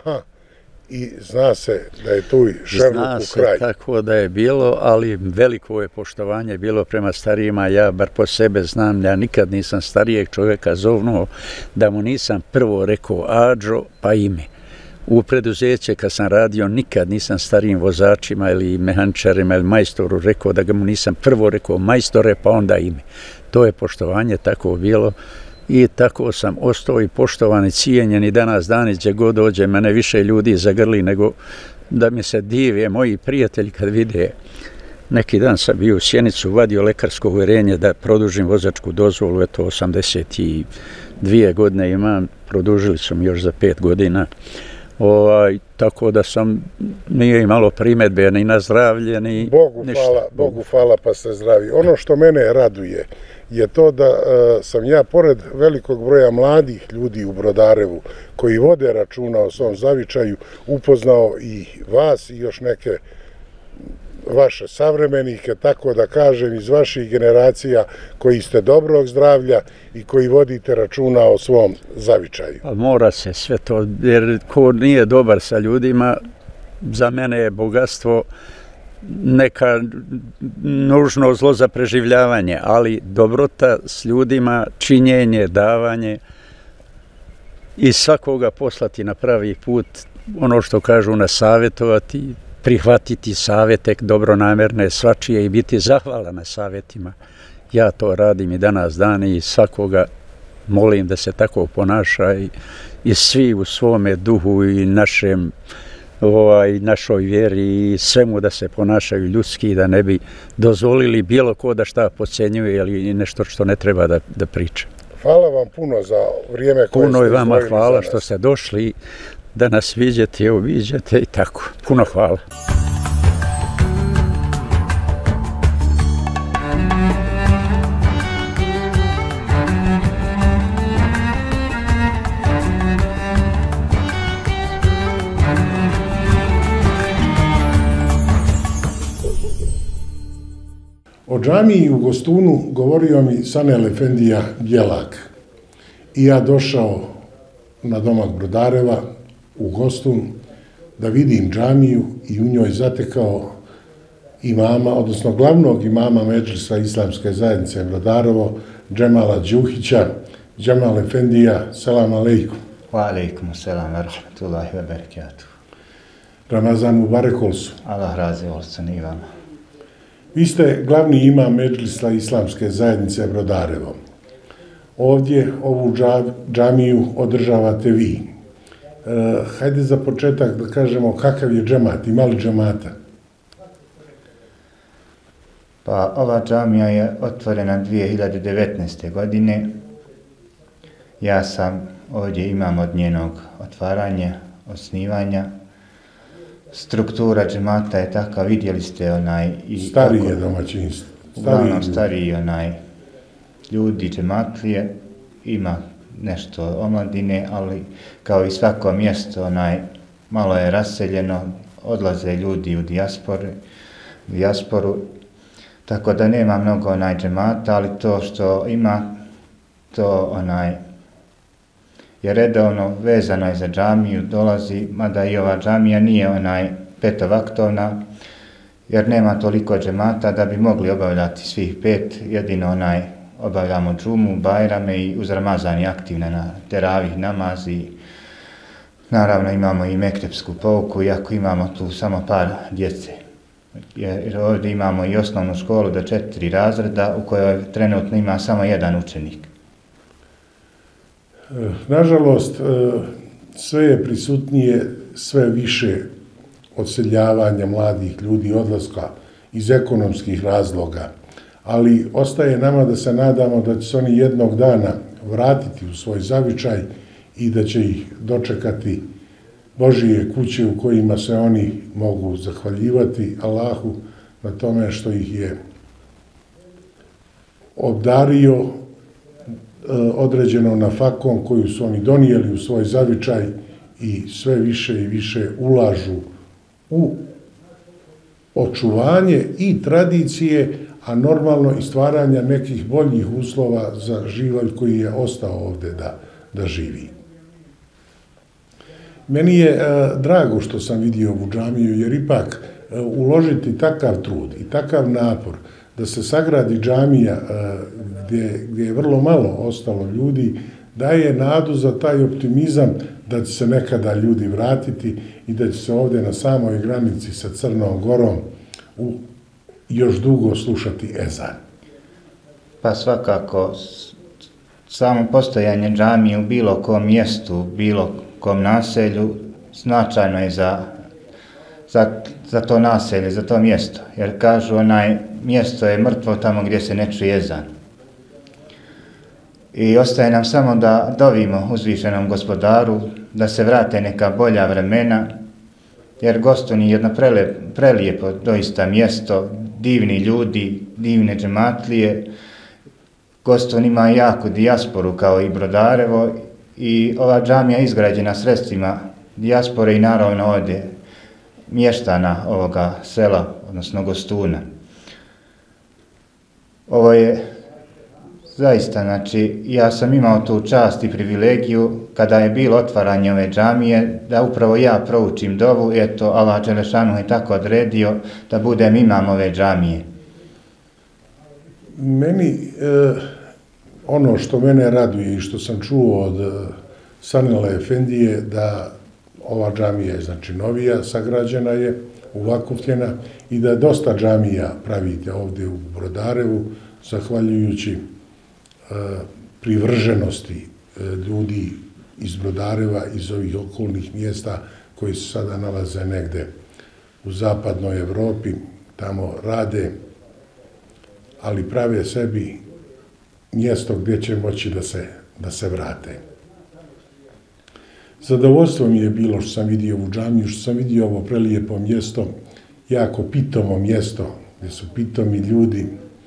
i zna se da je tu šerluk u kraj. Zna se tako da je bilo, ali veliko je poštovanje bilo prema starijima. Ja bar po sebe znam, ja nikad nisam starijeg čovjeka zovnuo da mu nisam prvo rekao Adžo pa ime. U preduzeće kad sam radio nikad nisam starijim vozačima ili mehančarima ili majstoru rekao da ga mu nisam prvo rekao majstore pa onda ime. To je poštovanje tako bilo i tako sam ostao i poštovan i cijenjen i danas gdje god dođe mene više ljudi zagrli nego da mi se dive moji prijatelji kad vide. Neki dan sam bio u Sjenicu, vadio lekarsko uvjerenje da produžim vozačku dozvolu, eto 82 godine imam, produžili su mi još za 5 godina. Tako da sam nije imalo primjedbe ni na zdravlje, ni ništa. Bogu hvala pa ste zdravi. Ono što mene raduje je to da sam ja pored velikog broja mladih ljudi u Brodarevu koji vode računa o svom zavičaju upoznao i vas i još neke vaše savremenike, tako da kažem, iz vaših generacija koji ste dobrog zdravlja i koji vodite računa o svom zavičaju. Mora se sve to, jer ko nije dobar sa ljudima, za mene je bogatstvo neka nužno zlo za preživljavanje, ali dobrota s ljudima, činjenje, davanje i svakoga poslati na pravi put, ono što kažu nasavjetovati, prihvatiti savjete dobronamerne svačije i biti zahvalan na savjetima. Ja to radim i danas dan i svakoga molim da se tako ponaša i svi u svome duhu i našoj vjeri i svemu da se ponašaju ljudski, da ne bi dozvolili bilo ko da šta podcenjuje ili nešto što ne treba da priča. Hvala vam puno za vrijeme koje ste izdvojili za nas. Puno i vama hvala što ste došli da nas viđete, viđete i tako. Puno hvala. O džamiji u Gostunu govorio mi Sanel Efendija Bjelak. I ja došao na domak Brodareva u Gostun da vidim džamiju i u njoj zatekao imama, odnosno glavnog imama Medžlisa Islamske zajednice Brodarevo, Džemala Đuhića. Džemal Efendija, selam alejkum. Wa alejkum selam wa rahmatullahi wa barakatuh. Ramazan Mubarek olsun. Allah razı olsun i vama. Vi ste glavni imam Medžlisa Islamske zajednice Brodarevo. Ovdje ovu džamiju održavate vi. Hajde za početak da kažemo kakav je džemat, ima li džemata? Pa ova džamija je otvorena 2019. godine. Ja sam ovdje imam od njenog otvaranja, osnivanja. Struktura džemata je taka, vidjeli ste starije domaćinstvo. Uglavnom stariji ljudi džematlije, ima nešto omladine, ali kao i svako mjesto malo je raseljeno, odlaze ljudi u dijasporu, tako da nema mnogo džemata, ali to što ima, to je redovno vezano je za džamiju, dolazi, mada i ova džamija nije petovaktovna, jer nema toliko džemata da bi mogli obavljati svih 5, jedino obavljamo džumu, bajrame i uz Ramazan je aktivna na teravih namazi. Naravno imamo i mektepsku pouku, iako imamo tu samo par djece. Jer ovdje imamo i osnovnu školu do 4 razreda u kojoj trenutno ima samo 1 učenik. Nažalost, sve je prisutnije, sve više odseljavanja mladih ljudi, odlaska iz ekonomskih razloga, ali ostaje nama da se nadamo da će se oni jednog dana vratiti u svoj zavičaj i da će ih dočekati Božije kuće u kojima se oni mogu zahvaljivati Allahu na tome što ih je obdario određenom nafakom koju su oni donijeli u svoj zavičaj i sve više i više ulažu u očuvanje i tradicije, a normalno i stvaranja nekih boljih uslova za živalj koji je ostao ovdje da živi. Meni je drago što sam vidio ovu džamiju, jer ipak uložiti takav trud i takav napor da se sagradi džamija gdje je vrlo malo ostalo ljudi, daje nadu za taj optimizam da će se nekada ljudi vratiti i da će se ovdje na samoj granici sa Crnom Gorom još dugo slušati ezan. Pa svakako, samo postojanje džamije u bilo kom mjestu, bilo kom naselju, značajno je za to naselje, za to mjesto. Jer kažu, mjesto je mrtvo tamo gdje se ne čuje ezan. I ostaje nam samo da dovimo uzvišenom Gospodaru da se vrate neka bolja vremena, jer Goston je jedno prelijepo doista mjesto, divni ljudi, divne džematlije. Goston ima jaku dijasporu kao i Brodarevo i ova džamija je izgrađena sredstvima dijaspore i naravno ovdje mještana ovoga sela, odnosno Gostuna. Ovo je zaista, ja sam imao tu čast i privilegiju kada je bilo otvaranje ove džamije da upravo ja proučim dovu, eto Allah Đelešanu je tako odredio da budem imam ove džamije. Meni, ono što mene raduje i što sam čuo od Sanela Efendije, da ova džamija je novija, sagrađena je, uvakovljena i da dosta džamija pravite ovdje u Brodarevu, zahvaljujući privrženosti ljudi iz Brodareva, iz ovih okolnih mjesta koji se sada nalaze negde u zapadnoj Evropi, tamo rade, ali prave sebi mjesto gdje će moći da se vrate. Zadovoljstvo mi je bilo što sam vidio ovu džamiju, što sam vidio ovo prelijepo mjesto, jako pitomo mjesto, gdje su pitomi ljudi.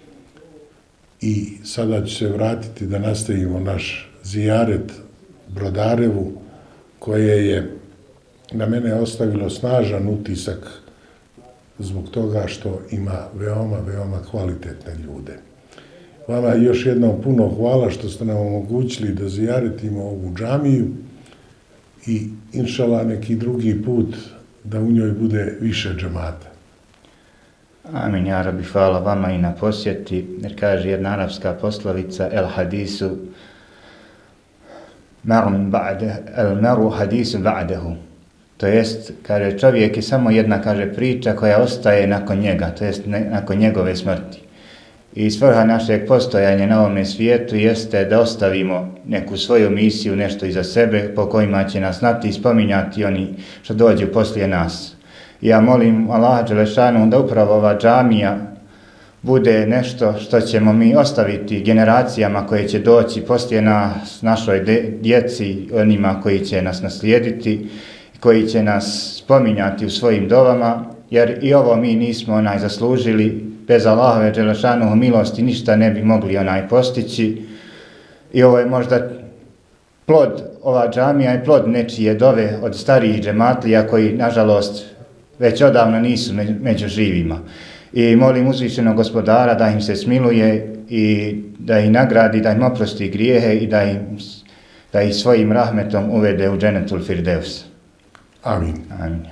I sada ću se vratiti da nastavimo naš zijaret Brodarevu, koje je na mene ostavilo snažan utisak zbog toga što ima veoma, veoma kvalitetne ljude. Vama još jednom puno hvala što ste nam omogućili da zijaretimo ovu džamiju i inšala neki drugi put da u njoj bude više džemata. Amin, ja Rabbi, hvala vama i na posjeti, jer kaže jedna arapska poslovica, el hadisu maru hadisu ba'dehu. To jest, kaže, čovjek je samo jedna, kaže, priča koja ostaje nakon njega, to jest nakon njegove smrti. I svrha našeg postojanja na ovome svijetu jeste da ostavimo neku svoju misiju, nešto iza sebe po kojima će nas znati i spominjati oni što dođu poslije nas. Ja molim Allaha Đelešanu da upravo ova džamija bude nešto što ćemo mi ostaviti generacijama koje će doći poslije nas, našoj djeci, onima koji će nas naslijediti, koji će nas spominjati u svojim dovama, jer i ovo mi nismo zaslužili. Bez Allahove Đelešanuhu milosti ništa ne bi mogli postići. I ovo je možda plod, ova džamija je plod nečije dove od starijih džematlija koji, nažalost, već odavno nisu među živima. I molim uzvišenog Gospodara da im se smiluje i da ih nagradi, da im oprosti grijehe i da ih svojim rahmetom uvede u dženetul Firdevs. Amin. Amin.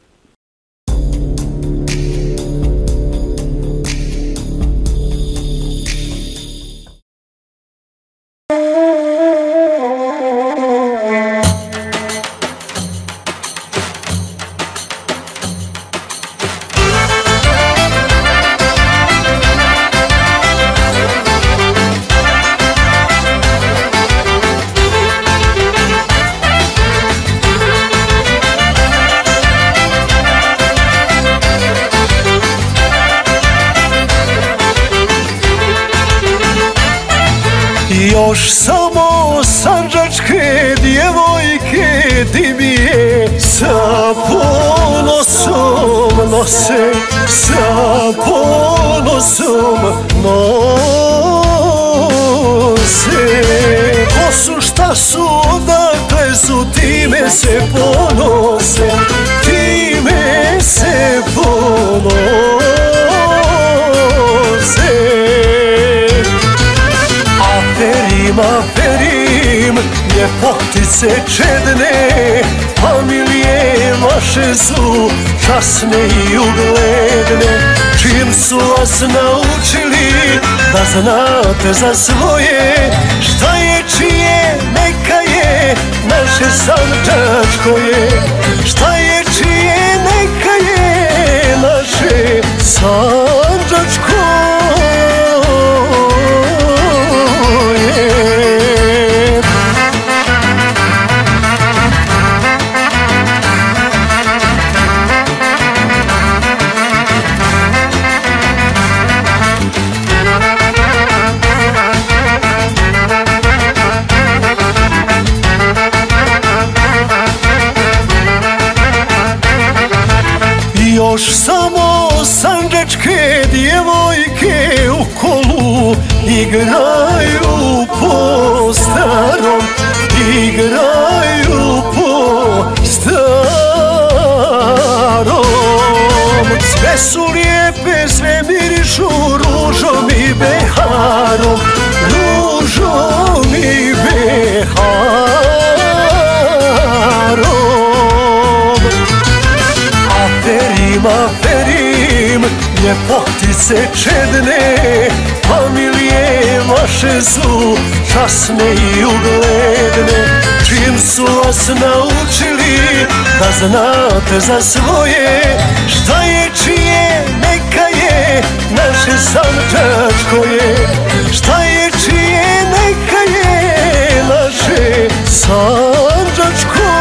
Još samo sandžačke djevojke dimije sa ponosom nose, sa ponosom nose. Ko su, šta su, odakle su, time se ponose, time se ponose. Aferim, ljepotice čedne, familije vaše su časne i ugledne. Čim su vas naučili da znate za svoje, šta je čije, neka je naše sandžačko je. Šta je čije, neka je naše sandžačko je. Još samo sandžačke djevojke u kolu igraju po starom, igraju po starom. Sve su lijepe, sve mirišu ružom i beharom, ružom i beharom. Aferim, ljepotice čedne, familije vaše su časne i ugledne. Čim su vas naučili da znate za svoje, šta je čije, neka je naše sandžačko je. Šta je čije, neka je naše sandžačko je.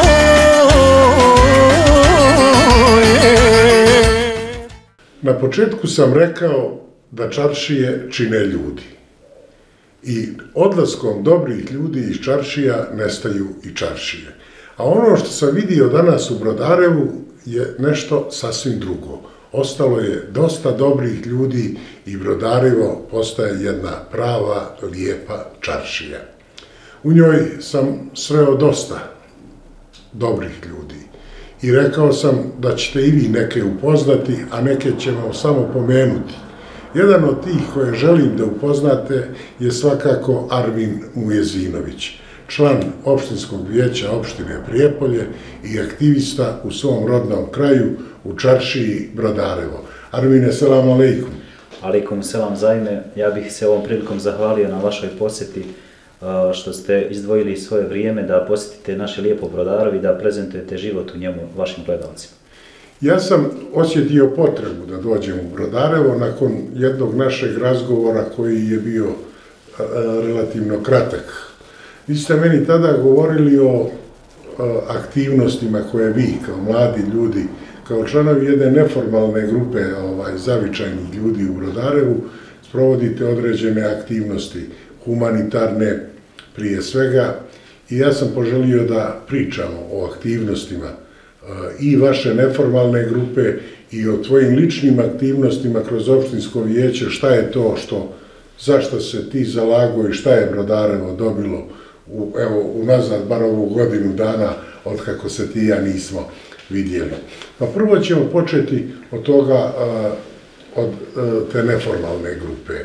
Na početku sam rekao da čaršije čine ljudi i odlaskom dobrih ljudi iz čaršija nestaju i čaršije. A ono što sam vidio danas u Brodarevu je nešto sasvim drugo. Ostalo je dosta dobrih ljudi i Brodarevo postaje jedna prava, lijepa čaršija. U njoj sam sreo dosta dobrih ljudi. I rekao sam da ćete i vi neke upoznati, a neke ćemo samo pomenuti. Jedan od tih koje želim da upoznate je svakako Armin Mujezinović, član opštinskog vijeća opštine Prijepolje i aktivista u svom rodnom kraju u čaršiji Brodarevo. Armine, selam alejkum. Alejkum selam Zajme. Ja bih se ovom prilikom zahvalio na vašoj posjeti, što ste izdvojili svoje vrijeme da posjetite naše lijepo Brodarevo i da prezentujete život u njemu vašim gledalcima. Ja sam osjetio potrebu da dođem u Brodarevo nakon jednog našeg razgovora koji je bio relativno kratak. Vi ste meni tada govorili o aktivnostima koje vi kao mladi ljudi, kao članovi jedne neformalne grupe zavičajnih ljudi u Brodarevu, sprovodite određene aktivnosti, humanitarne prije svega, i ja sam poželio da pričamo o aktivnostima i vaše neformalne grupe i o tvojim ličnim aktivnostima kroz opštinsko vijeće, šta je to zašto se ti zalagao i šta je Brodarevo dobilo unazad bar ovu godinu dana od kako se ti i ja nismo vidjeli. Pa prvo ćemo početi od toga, od te neformalne grupe.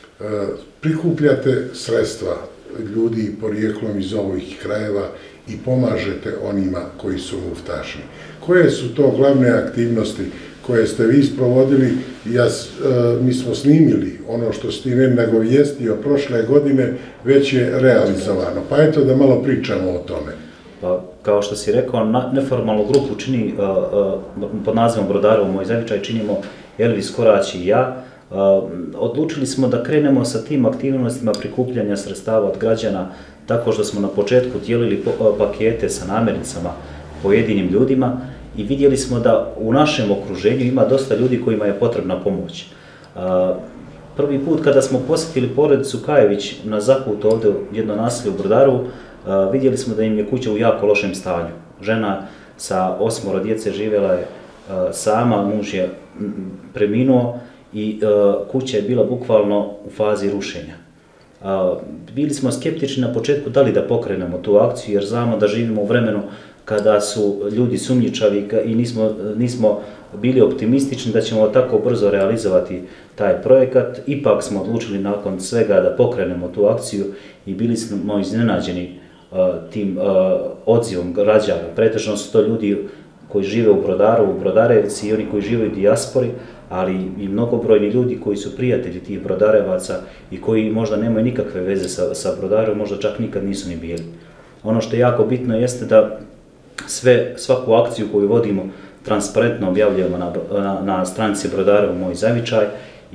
Prikupljate sredstva ljudi porijeklom iz ovih krajeva i pomažete onima koji su muftaši. Koje su to glavne aktivnosti koje ste vi sprovodili? Mi smo snimili ono što si ti meni nagovijestio prošle godine, već je realizovano. Pa eto da malo pričamo o tome. Pa, kao što si rekao, neformalnu grupu čini pod nazivom Brodarevo moj zavičaj, činimo Elvis Korać i ja. Odlučili smo da krenemo sa tim aktivnostima prikupljanja sredstava od građana tako što smo na početku dijelili pakete sa namirnicama pojedinim ljudima i vidjeli smo da u našem okruženju ima dosta ljudi kojima je potrebna pomoć. Prvi put kada smo posjetili porodicu Kajević na Zakutu ovdje u jedno naselje u Brodarevu, vidjeli smo da im je kuća u jako lošem stanju. Žena sa 8 djece živjela je sama, muž je preminuo i kuća je bila bukvalno u fazi rušenja. Bili smo skeptični na početku da li da pokrenemo tu akciju, jer znamo da živimo u vremenu kada su ljudi sumnjičavi i nismo bili optimistični da ćemo tako brzo realizovati taj projekat. Ipak smo odlučili nakon svega da pokrenemo tu akciju i bili smo iznenađeni tim odzivom građana. Pretežno su to ljudi koji žive u Brodarevu, u Brodarevci i oni koji žive u dijaspori, ali i mnogobrojni ljudi koji su prijatelji tih Brodarevaca i koji možda nemaju nikakve veze sa Brodarevom, možda čak nikad nisu ni bili. Ono što je jako bitno jeste da svaku akciju koju vodimo transparentno objavljujemo na stranici Brodarevo moj zavičaj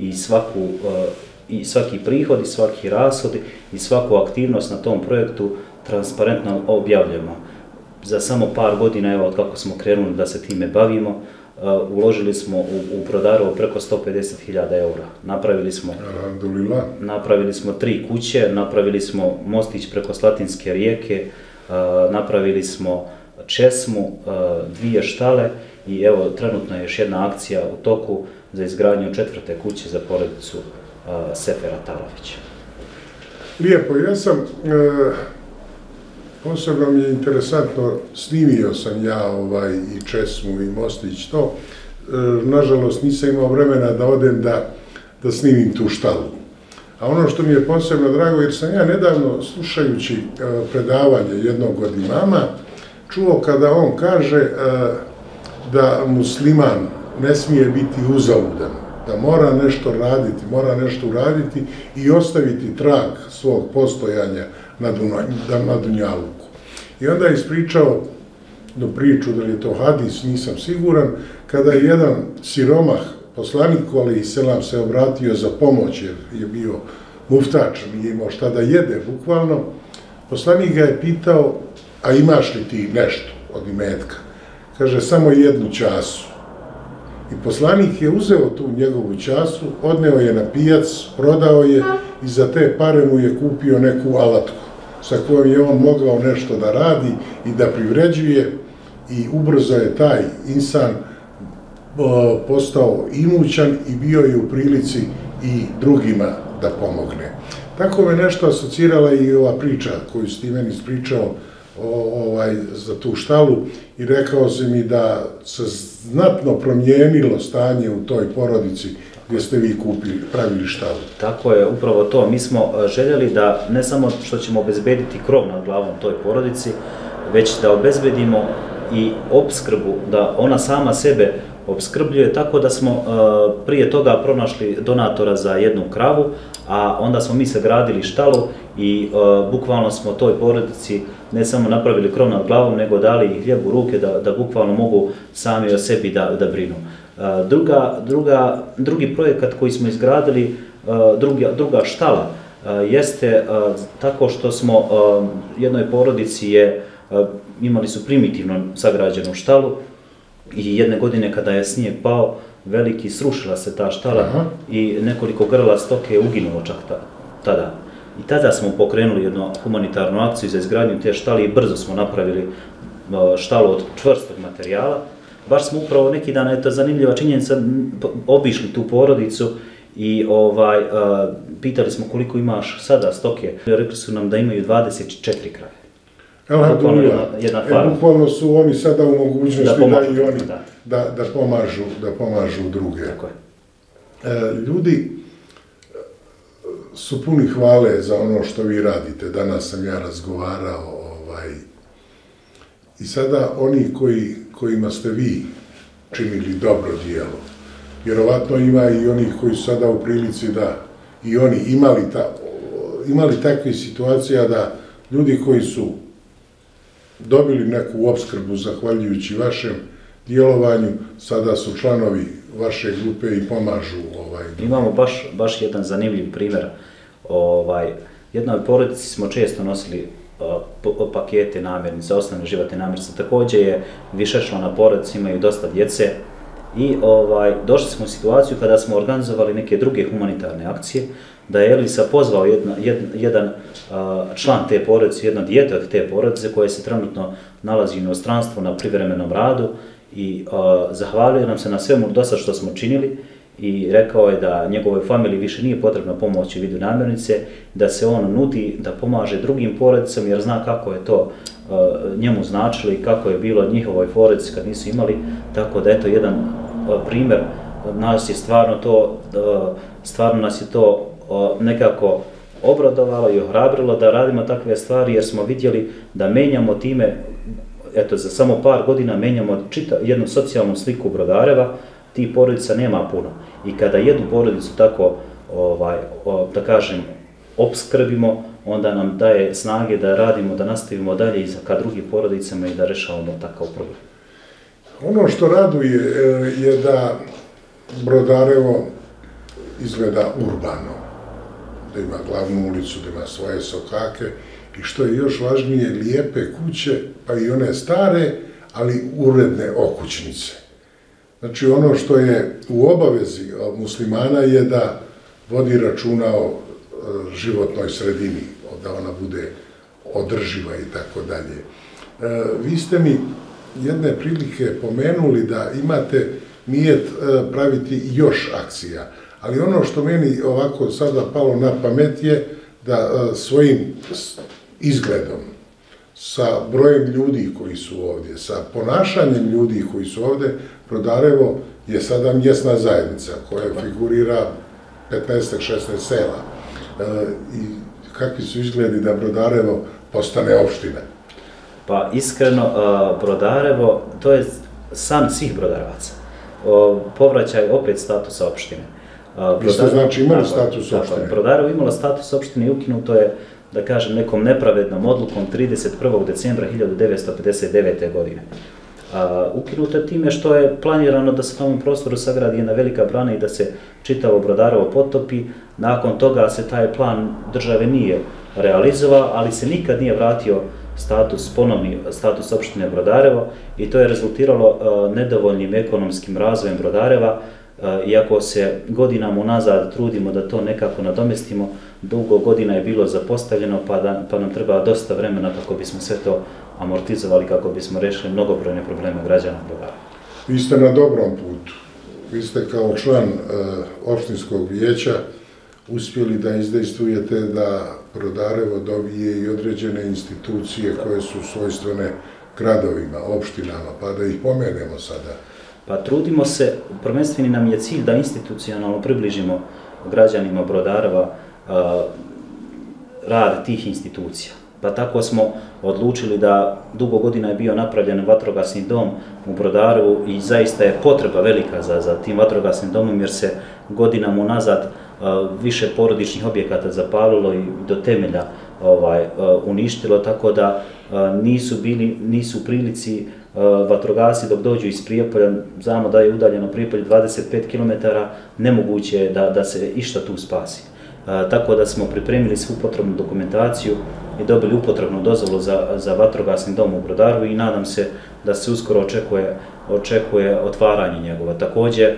i svaki prihod i svaki rashod i svaku aktivnost na tom projektu transparentno objavljujemo. Za samo par godina, evo od kako smo krenuli da se time bavimo, uložili smo u Brodarevo preko 150.000 eura. Napravili smo 3 kuće, napravili smo mostić preko Slatinske rijeke, napravili smo česmu, 2 štale i evo trenutno je još jedna akcija u toku za izgradnju 4. kuće za porodicu Sefera Talafića. Lijepo, ja sam, posebno mi je interesantno, snimio sam ja i česmu i mostić to. Nažalost nisam imao vremena da odem da snimim tu štalu. A ono što mi je posebno drago, jer sam ja nedavno slušajući predavanje jednog od imama, čuo kada on kaže da musliman ne smije biti uzaludan, da mora nešto raditi, mora nešto uraditi i ostaviti trag svog postojanja na dunjaluku. I onda je ispričao jednu priču, da li je to hadis, nisam siguran, kada je jedan siromah poslaniku, ali i selam, se obratio za pomoć, jer je bio muftač, nije imao šta da jede, bukvalno. Poslanik ga je pitao, a imaš li ti nešto od imetka? Kaže, samo 1 času. I poslanik je uzeo tu njegovu času, odneo je na pijac, prodao je i za te pare mu je kupio neku alatku sa kojom je on mogao nešto da radi i da privređuje, i ubrzo je taj insan postao imućan i bio je u prilici i drugima da pomogne. Tako me nešto asocirala i ova priča koju si ti meni ispričao za tu štalu i rekao si mi da se znatno promijenilo stanje u toj porodici gdje ste vi pravili štalu. Tako je, upravo to. Mi smo željeli da ne samo što ćemo obezbediti krov nad glavom toj porodici, već da obezbedimo i opskrbu, da ona sama sebe opskrbljuje, tako da smo prije toga pronašli donatora za jednu kravu, a onda smo mi sagradili štalu i bukvalno smo toj porodici ne samo napravili krov nad glavom, nego dali i hljeb u ruke da bukvalno mogu sami o sebi da brinu. Drugi projekat koji smo izgradili, druga štala, jeste tako što smo jednoj porodici imali su primitivno sagrađenu štalu i jedne godine kada je snijeg pao veliki, srušila se ta štala i nekoliko grla stoke je uginulo čak tada. I tada smo pokrenuli jednu humanitarnu akciju za izgradnju te štale i brzo smo napravili štalu od čvrstog materijala. Baš smo upravo neki dan, eto zanimljiva činjenica, obišli tu porodicu i pitali smo koliko imaš sada stoke. Rekli su nam da imaju 24 krave. Bukvalno su oni sada u mogućnosti da i oni da pomažu druge. Ljudi su puni hvale za ono što vi radite. Danas sam ja razgovarao i sada oni kojima ste vi činili dobro djelo, vjerovatno ima i onih koji su sada u prilici da i oni imali takve situacija da ljudi koji su dobili neku opskrbu zahvaljujući vašem djelovanju, sada su članovi vaše grupe i pomažu. Imamo baš jedan zanimljiv primjer. Jednoj porodici smo često nosili pakete namirnica, osnovne životne namirnice. Također je višečlana porodica, imaju dosta djece i došli smo u situaciju kada smo organizovali neke druge humanitarne akcije, da je Elvisa pozvao jedan član te porodice, jedno dijete od te porodice koje se trenutno nalazi u inostranstvu na privremenom radu i zahvalio nam se na svemu do sad što smo činili i rekao je da njegovoj familiji više nije potrebna pomoć u vidu namirnice, da se on nudi da pomaže drugim porodicama jer zna kako je to njemu značilo i kako je bilo njihovoj porodici kad nisu imali, tako da eto jedan primjer, nas je stvarno nas je to nekako obradovalo i ohrabrilo da radimo takve stvari jer smo vidjeli da menjamo time, eto za samo par godina menjamo jednu socijalnu sliku Brodareva, tih porodica nema puno i kada jednu porodicu tako, da kažem, opskrbimo, onda nam daje snage da radimo, da nastavimo dalje i ka drugim porodicama i da rešavamo takav problem. Ono što raduje je da Brodarevo izgleda urbano, da ima glavnu ulicu, da ima svoje sokake i što je još važnije, lijepe kuće, pa i one stare, ali uredne okućnice. Znači ono što je u obavezi muslimana je da vodi računa o životnoj sredini, da ona bude održiva i tako dalje. Vi ste mi jedne prilike pomenuli da imate nijet praviti još akcija, ali ono što meni ovako sada palo na pamet je da svojim izgledom, sa brojem ljudi koji su ovdje, sa ponašanjem ljudi koji su ovdje, Brodarevo je sada mjesna zajednica koja figurira 15-16 sela. I kakvi su izgledi da Brodarevo postane opština? Pa iskreno, Brodarevo, to je san svih Brodarevaca. Povraćaj opet statusa opštine. Vi ste znači imali status opštine? Brodarevo imalo status opštine i ukinuto je, da kažem, nekom nepravednom odlukom 31. decembra 1959. godine. Ukinuto je time što je planirano da se na ovom prostoru sagradi jedna velika brana i da se čitavo Brodarevo potopi. Nakon toga se taj plan države nije realizovao, ali se nikad nije vratio ponovni status opštine Brodarevo i to je rezultiralo nedovoljnim ekonomskim razvojem Brodareva. Iako se godinama unazad trudimo da to nekako nadomestimo, dugo godina je bilo zapostavljeno pa nam treba dosta vremena kako bismo sve to amortizovali, kako bismo rešili mnogobrojne probleme građana Brodareva. Vi ste na dobrom putu. Vi ste kao član opštinskog vijeća uspjeli da izdejstvujete da Brodarevo dobije i određene institucije koje su svojstvene gradovima, opštinama, pa da ih pomenemo sada. Pa trudimo se, prvenstveni nam je cilj da institucionalno približimo građanima Brodareva rad tih institucija. Pa tako smo odlučili da dugo godina je bio napravljen vatrogasni dom u Brodarevu i zaista je potreba velika za tim vatrogasnim domom jer se godinama unazad više porodičnih objekata zapalilo i do temelja uništilo, tako da nisu u prilici vatrogasci dok dođu iz Prijepolja, znamo da je udaljeno Prijepolje 25 km, nemoguće je da se išta tu spasi. Tako da smo pripremili svu potrebnu dokumentaciju i dobili upotrebnu dozvolu za vatrogasni dom u Brodarevu i nadam se da se uskoro očekuje otvaranje njegova. Također,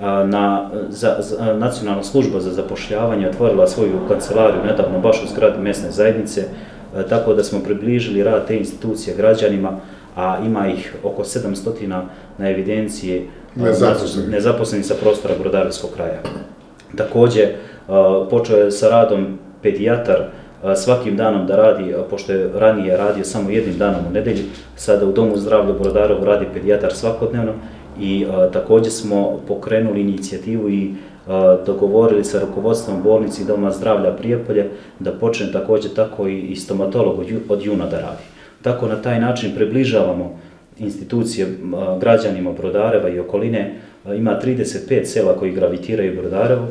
Nacionalna služba za zapošljavanje otvorila svoju kancelariju nedavno baš u zgradi mesne zajednice, tako da smo približili rad te institucije građanima, a ima ih oko 700 na evidenciji nezaposlenih sa prostora Brodarevskog kraja. Također, počeo je sa radom pedijatar svakim danom da radi, pošto je ranije radio samo jednim danom u nedelji, sada u Domu zdravlja u Brodarevu radi pedijatar svakodnevno i također smo pokrenuli inicijativu i dogovorili sa rukovodstvom bolnici Doma zdravlja Prijepolje da počne također tako i stomatolog od juna da radi. Tako na taj način približavamo institucije građanima Brodareva i okoline. Ima 35 sela koji gravitiraju Brodarevu.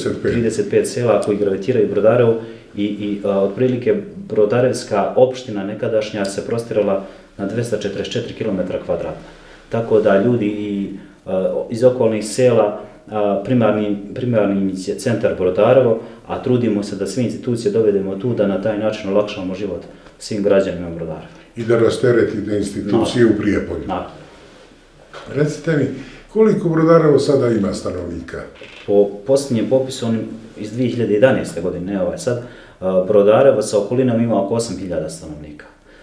35 sela koji gravitiraju Brodarevu i otprilike Brodarevska opština nekadašnja se prostirala na 244 km2. Tako da ljudi iz okolnih sela, primarni centar Brodarevo, a trudimo se da sve institucije dovedemo tu da na taj način olakšamo život svim građanima Brodareva. I da rasteretite institucije u Prijepolju. Recite mi, koliko Brodarevo sada ima stanovnika? Po posljednjem popisu, onim iz 2011. godine, ne ovaj sad, Brodarevo sa okolinom ima oko 8000 stanovnika.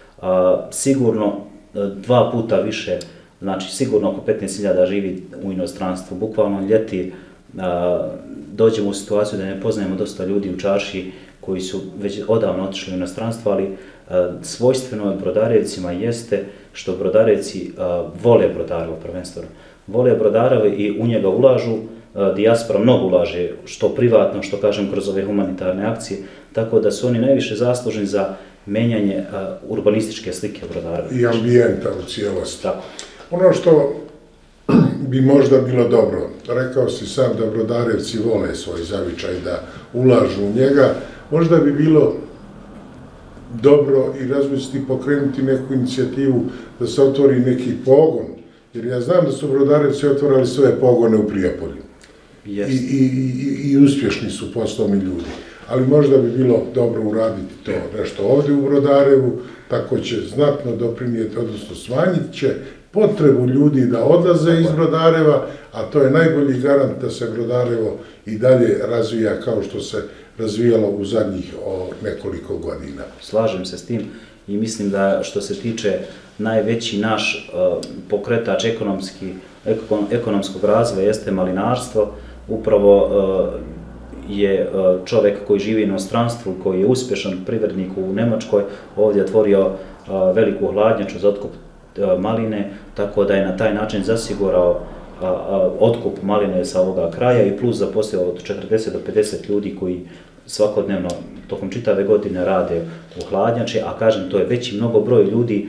Sigurno 2 puta više, znači sigurno oko 15.000 živi u inostranstvu. Bukvalno ljeti dođemo u situaciju da ne poznajemo dosta ljudi u čarši koji su već odavno otišli u inostranstvo, ali svojstveno Brodarevcima jeste što Brodarevci vole Brodarevo prvenstveno. Vole Brodarevo i u njega ulažu, dijaspora mnogo ulaže, što privatno, što kažem kroz ove humanitarne akcije, tako da su oni najviše zaslužni za menjanje urbanističke slike Brodareva. I ambijenta u cijelosti. Tako. Ono što bi možda bilo dobro, rekao si sam da Brodarevci vole svoj zavičaj, da ulažu u njega, možda bi bilo dobro i razmisliti pokrenuti neku inicijativu da se otvori neki pogon, jer ja znam da su Brodarevci otvorali svoje pogone u Prijepolju i uspješni su poslovni ljudi, ali možda bi bilo dobro uraditi to nešto ovdje u Brodarevu, tako će znatno doprinijeti, odnosno smanjit će potrebu ljudi da odlaze iz Brodareva, a to je najbolji garant da se Brodarevo i dalje razvija kao što se razvijalo u zadnjih nekoliko godina. Slažem se s tim i mislim da što se tiče najveći naš pokretač ekonomskog razvoja jeste malinarstvo. Upravo je čovjek koji živi u inostranstvu, koji je uspješan privrednik u Nemačkoj, ovdje otvorio veliku hladnjaču za otkup maline, tako da je na taj način zasigurao otkup maline sa ovoga kraja i plus zaposlio od 40 do 50 ljudi koji svakodnevno tokom čitave godine rade u hladnjači, a kažem, to je veći mnogo broj ljudi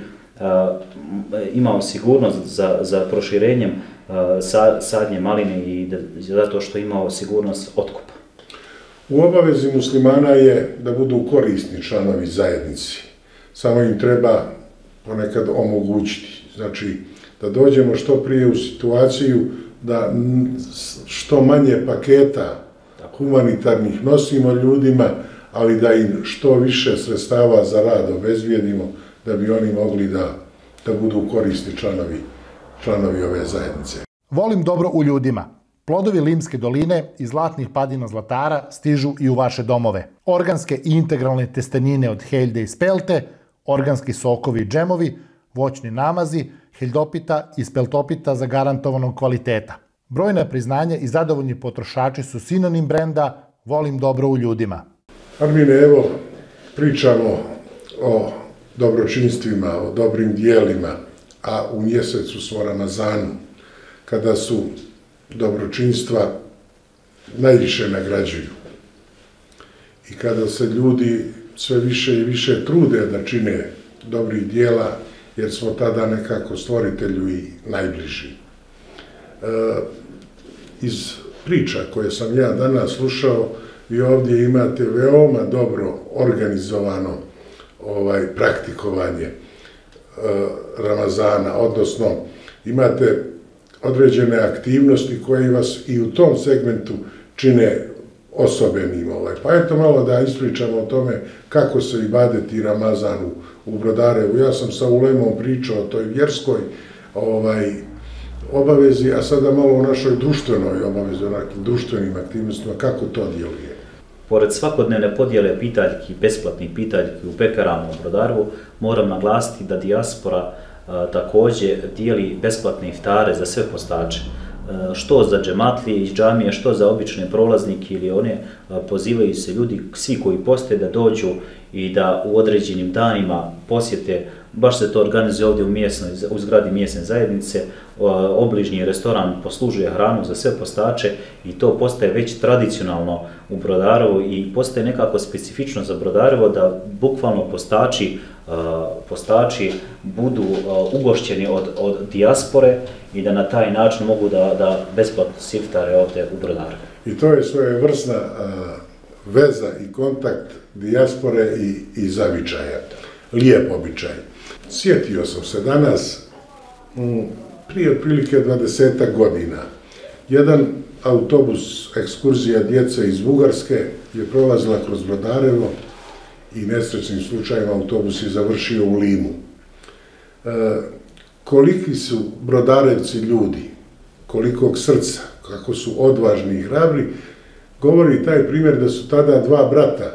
imao sigurnost za proširenjem sadnje maline i zato što imao sigurnost otkupa. U obavezi muslimana je da budu korisni članovi zajednici. Samo im treba ponekad omogućiti. Znači, da dođemo što prije u situaciju da što manje paketa humanitarnih nosimo ljudima, ali da im što više sredstava za rad obezbijedimo, da bi oni mogli da budu korisni članovi ove zajednice. Volim dobro u ljudima. Plodovi Limske doline i zlatnih padina zlatara stižu i u vaše domove. Organske i integralne testenine od heljde i spelte, organski sokovi i džemovi, voćni namazi, heljdopita i speltopita zagarantovanog kvaliteta. Brojna priznanja i zadovoljni potrošači su sinonim brenda Volim dobro u ljudima. Armine, evo, pričamo o dobročinstvima, o dobrim dijelima, a u mjesecu smo Ramazanu, kada su dobročinstva najviše nagrađuju. I kada se ljudi sve više i više trude da čine dobrih dijela, jer smo tada nekako stvoritelju i najbliži. Iz priča koje sam ja danas slušao, vi ovdje imate veoma dobro organizovano praktikovanje Ramazana, odnosno imate određene aktivnosti koje vas i u tom segmentu čine osobenim. Pa eto malo da ispričamo o tome kako se ibadeti Ramazan u Brodarevu. Ja sam sa ulemom pričao o toj vjerskoj obavezi, a sada malo o našoj društvenoj obavezi, o nekim društvenim aktivnostima, kako to djeluje. Pored svakodnevne podjele pitaljki, besplatnih pitaljki u pekarama u Brodarevu, moram naglasiti da dijaspora također dijeli besplatne iftare za sve postače. Što za džematlije iz džamije, što za obične prolaznike ili one, pozivaju se ljudi, svi koji postoje, da dođu i da u određenim danima posjete, baš se to organizuje ovdje u zgradi mjesne zajednice, obližnji restoran poslužuje hranu za sve postače i to postaje već tradicionalno u Brodarevu i postaje nekako specifično za Brodarevo da bukvalno postači budu ugošćeni od dijaspore i da na taj način mogu da besplatno siftare ovdje u Brodarevu. I to je svojevrsna veza i kontakt dijaspore i zavičaja. Lijep običaj. Sjetio sam se danas, prije otprilike 20 godina, jedan autobus, ekskurzija djece iz Bugarske je prolazila kroz Brodarevo i nesrećnim slučajem autobus je završio u Limu. Koliki su Brodarevci ljudi, kolikog srca, kako su odvažni i hrabri, govori taj primjer da su tada dva brata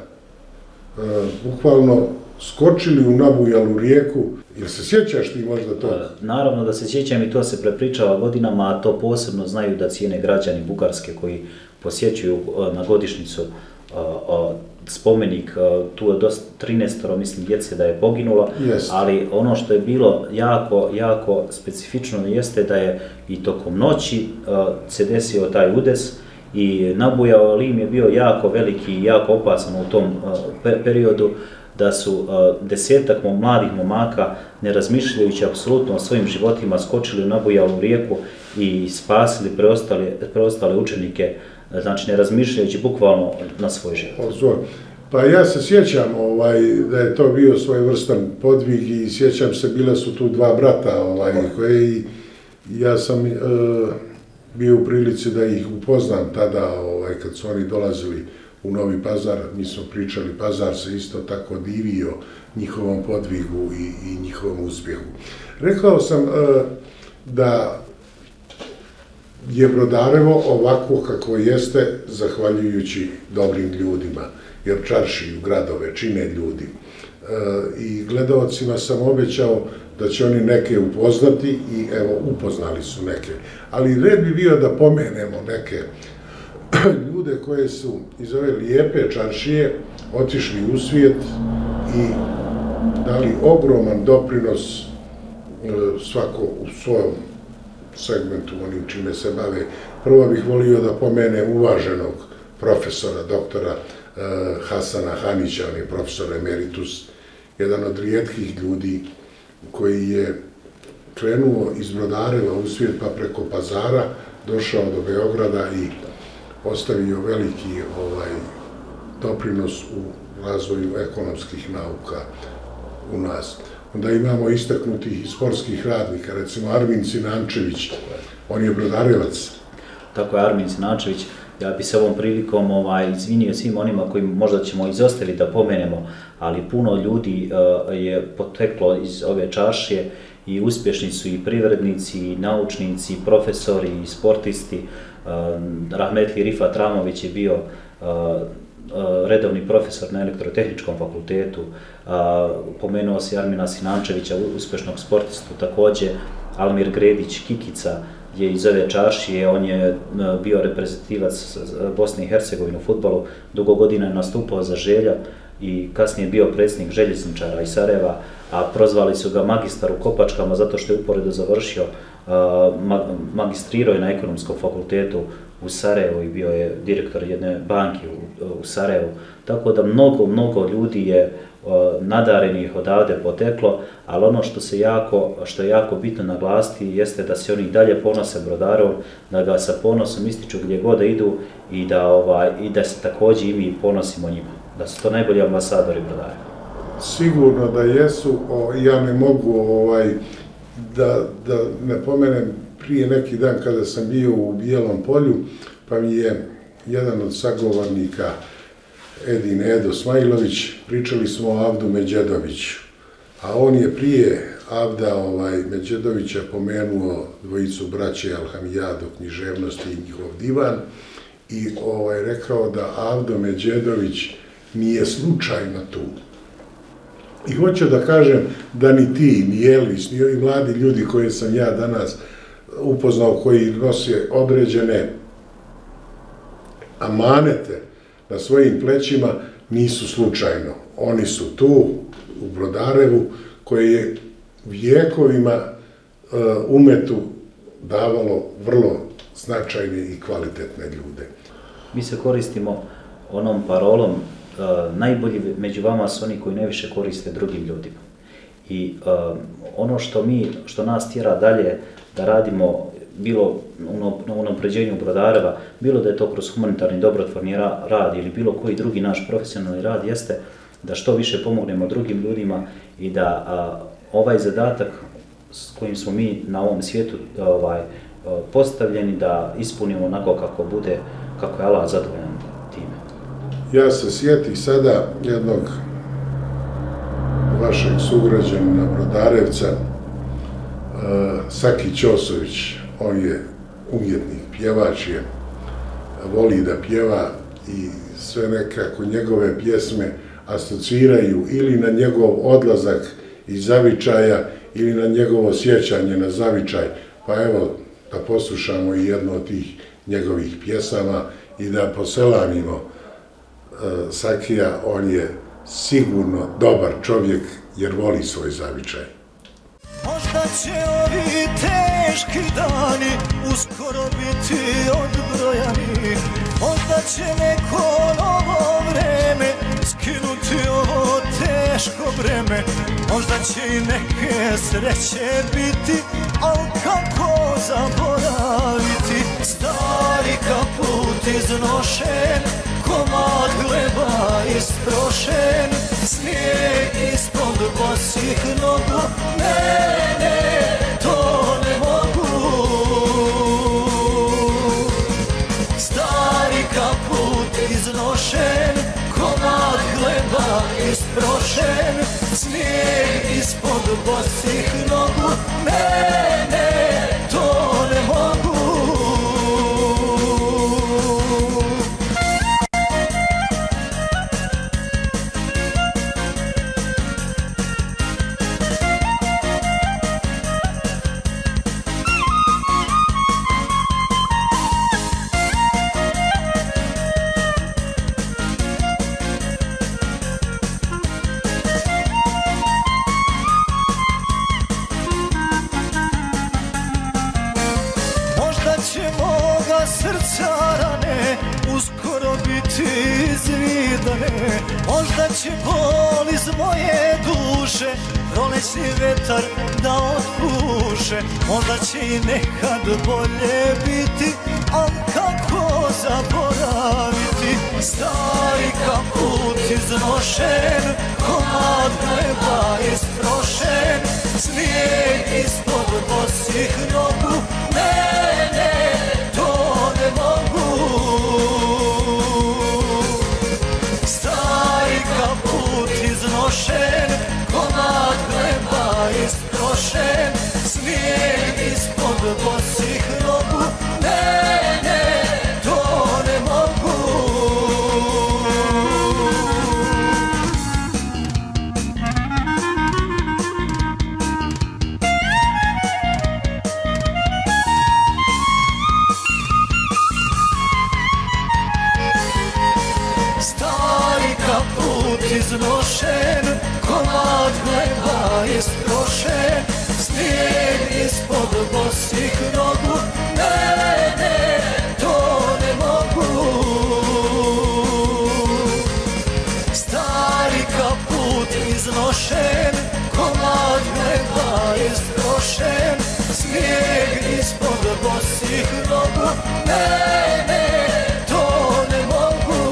bukvalno skočili u nabujalu rijeku. Jel se sjećaš ti možda toga? Naravno da se sjećam i to se prepričava godinama, a to posebno znaju da cijene građani Bugarske koji posjećuju na godišnjicu spomenik, tu je dosta 13, mislim, djece da je poginulo, ali ono što je bilo jako specifično jeste da je i tokom noći se desio taj udes i nabujao Lim je bio jako veliki i jako opasan u tom periodu, da su desetak mladih momaka, ne razmišljajući apsolutno o svojim životima, skočili u nabujalu rijeku i spasili preostale učenike, znači ne razmišljajući bukvalno na svoj život. Pa ja se sjećam da je to bio svojevrstan podvig i sjećam se, bila su tu dva brata koji ja sam bio u prilici da ih upoznam tada kad su oni dolazili u Novi Pazar, mi smo pričali, Pazar se isto tako divio njihovom podvigu i njihovom uspjehu. Rekao sam da je Brodarevo ovako kako jeste zahvaljujući dobrim ljudima, jer čaršiju, gradove čine ljudi. I gledaocima sam obećao da će oni neke upoznati i evo upoznali su neke. Ali red bi bio da pomenemo neke ljude koje su iz ove lijepe čaršije otišli u svijet i dali ogroman doprinos svako u svojom segmentu, onim čime se bave. Prvo bih volio da pomenem uvaženog profesora, doktora Hasana Hanića, on je profesor emeritus, jedan od rijetkih ljudi koji je krenuo iz Brodareva u svijet pa preko Pazara, došao do Beograda i ostavio veliki doprinos u razvoju ekonomskih nauka u nas. Onda imamo istaknutih i sportskih radnika, recimo Armin Sinančević, on je Brodarevac. Tako je, Armin Sinančević. Ja bi se ovom prilikom izvinio svim onima koji možda ćemo izostaviti da pomenemo, ali puno ljudi je poteklo iz ove čaršije i uspješni su i privrednici, i naučnici, i profesori, i sportisti. Rahmetli Rifat Ramović je bio redovni profesor na elektrotehničkom fakultetu, pomenuo se Armina Sinančevića, uspješnog sportistu, također Almir Gredić Kikica je iz ove čaršije, on je bio reprezentativac Bosne i Hercegovine u fudbalu, dugo godina je nastupao za Želja i kasnije bio predsjednik željezničara iz Sarajeva, a prozvali su ga magistar u Kopačkama zato što je uporedo završio, magistrirao je na ekonomskom fakultetu u Sarajevu i bio je direktor jedne banke u Sarajevu. Tako da mnogo ljudi je nadarenih odavde poteklo, ali ono što je jako bitno naglasiti jeste da se oni dalje ponose brodarom, da ga sa ponosom ističu gdje god idu i da se također i mi ponosimo njima, da su to najbolji ambasadori brodara. Sigurno da jesu, ja ne mogu da ne pomenem prije neki dan kada sam bio u Bijelom polju, pa mi je jedan od sagovornika Edin Edo Smajlović, pričali smo o Avdu Međedoviću, a on je prije Avda Međedovića pomenuo dvojicu braće Alhamijad o književnosti i njihov divan i rekao da Avdo Međedović nije slučajno tu. I hoću da kažem da ni ti, ni Elvis, ni ovi mladi ljudi koje sam ja danas upoznao, koji nose određene amanete na svojim plećima, nisu slučajno. Oni su tu, u Brodarevu, koje je vjekovima umetu davalo vrlo značajne i kvalitetne ljude. Mi se koristimo onom parolom najbolji među vama su oni koji najviše koriste drugim ljudima. I ono što nas tjera dalje da radimo, bilo u unapređenju Brodareva, bilo da je to kroz humanitarni dobrotvorni rad ili bilo koji drugi naš profesionalni rad, jeste da što više pomognemo drugim ljudima i da ovaj zadatak s kojim smo mi na ovom svijetu postavljeni da ispunimo onako kako je Allah zadovoljan time. Ja se sjetih sada jednog vašeg sugrađanina Brodarevca, Saki Ćosović, on je umjetnik, pjevač je, voli da pjeva i sve nekako njegove pjesme asociraju ili na njegov odlazak iz zavičaja ili na njegovo sjećanje na zavičaj. Pa evo da poslušamo i jednu od tih njegovih pjesama i da poselamimo Sakija, on je sigurno dobar čovjek jer voli svoj zavičaj. Možda će ovi teški dani uskoro biti odbrojani, možda će neko novo vreme skinuti ovo teško breme, možda će i neke sreće biti, al kako zaboraviti stari kaput iznošen, komad gleba isprošen, snijeg ispod bosih nogu, ne, to ne mogu. Stari kaput iznošen, komad gleba isprošen, snijeg ispod bosih nogu, ne, to ne mogu. Možda će bol iz moje duše prolećni vetar da otpuše, možda će i nekad bolje biti, al kako zaboraviti stari kaput iznošen, komad gleba isprošen, snijeg ispod bosih nogu, ne, to ne mogu. Iznošen, komad gleba isprošen, snijeg ispod bosih nogu, ne, to ne mogu. Stari kaput iznošen, komad gleba isprošen, snijeg ispod bosih nogu, ne, to istrošen, komad hleba istrošen, snijeg ispod bosih nogu, ne, to ne mogu.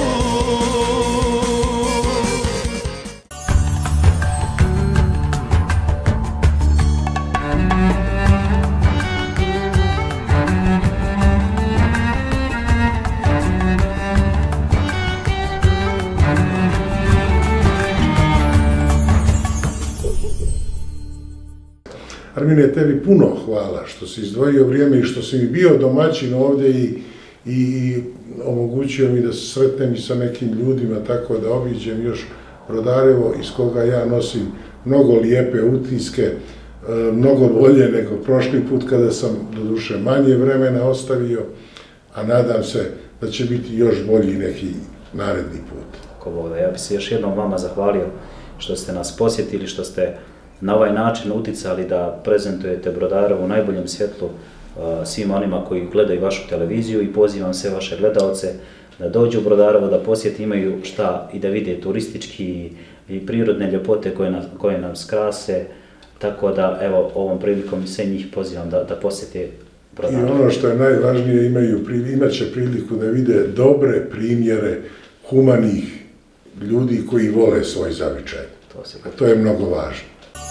Armine, tebi puno hvala što si izdvojio vrijeme i što si mi bio domaćin ovdje i omogućio mi da se sretnem i sa nekim ljudima, tako da obiđem još Brodarevo, iz koga ja nosim mnogo lijepe utiske, mnogo bolje nego prošli put kada sam doduše manje vremena ostavio, a nadam se da će biti još bolji neki naredni put. Ko Bog da, ja bi se još jednom vama zahvalio što ste nas posjetili, što ste na ovaj način uticali da prezentujete Brodarevo u najboljem svjetlu svima onima koji gledaju vašu televiziju, i pozivam sve vaše gledalce da dođu u Brodarevo, da posjeti, imaju šta i da vide turistički i prirodne ljepote koje nam skrase, tako da evo ovom prilikom sve njih pozivam da posjete Brodarevo. I ono što je najvažnije, imaće priliku da vide dobre primjere humanih ljudi koji vole svoj zavičaj. To je mnogo važno.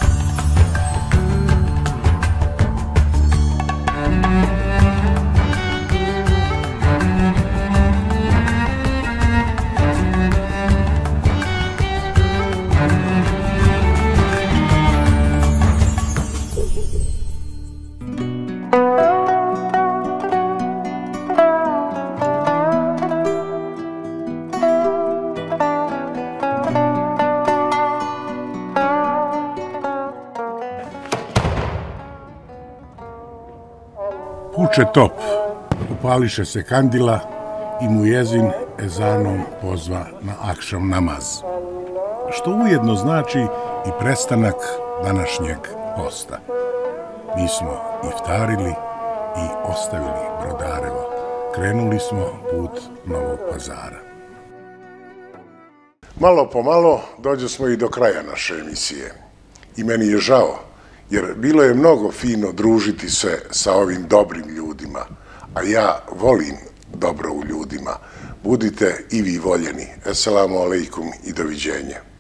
Puče top, upališe se kandila i muezin ezanom pozva na akšam namaz, što ujedno znači i prestanak današnjeg posta. Mi smo iftarili i ostavili Brodarevo. Krenuli smo put Novog Pazara. Malo po malo dođe smo i do kraja naše emisije. I meni je žao, jer bilo je mnogo fino družiti se sa ovim dobrim ljudima, a ja volim dobro u ljudima. Budite i vi voljeni. Eselamu alejkum i doviđenja.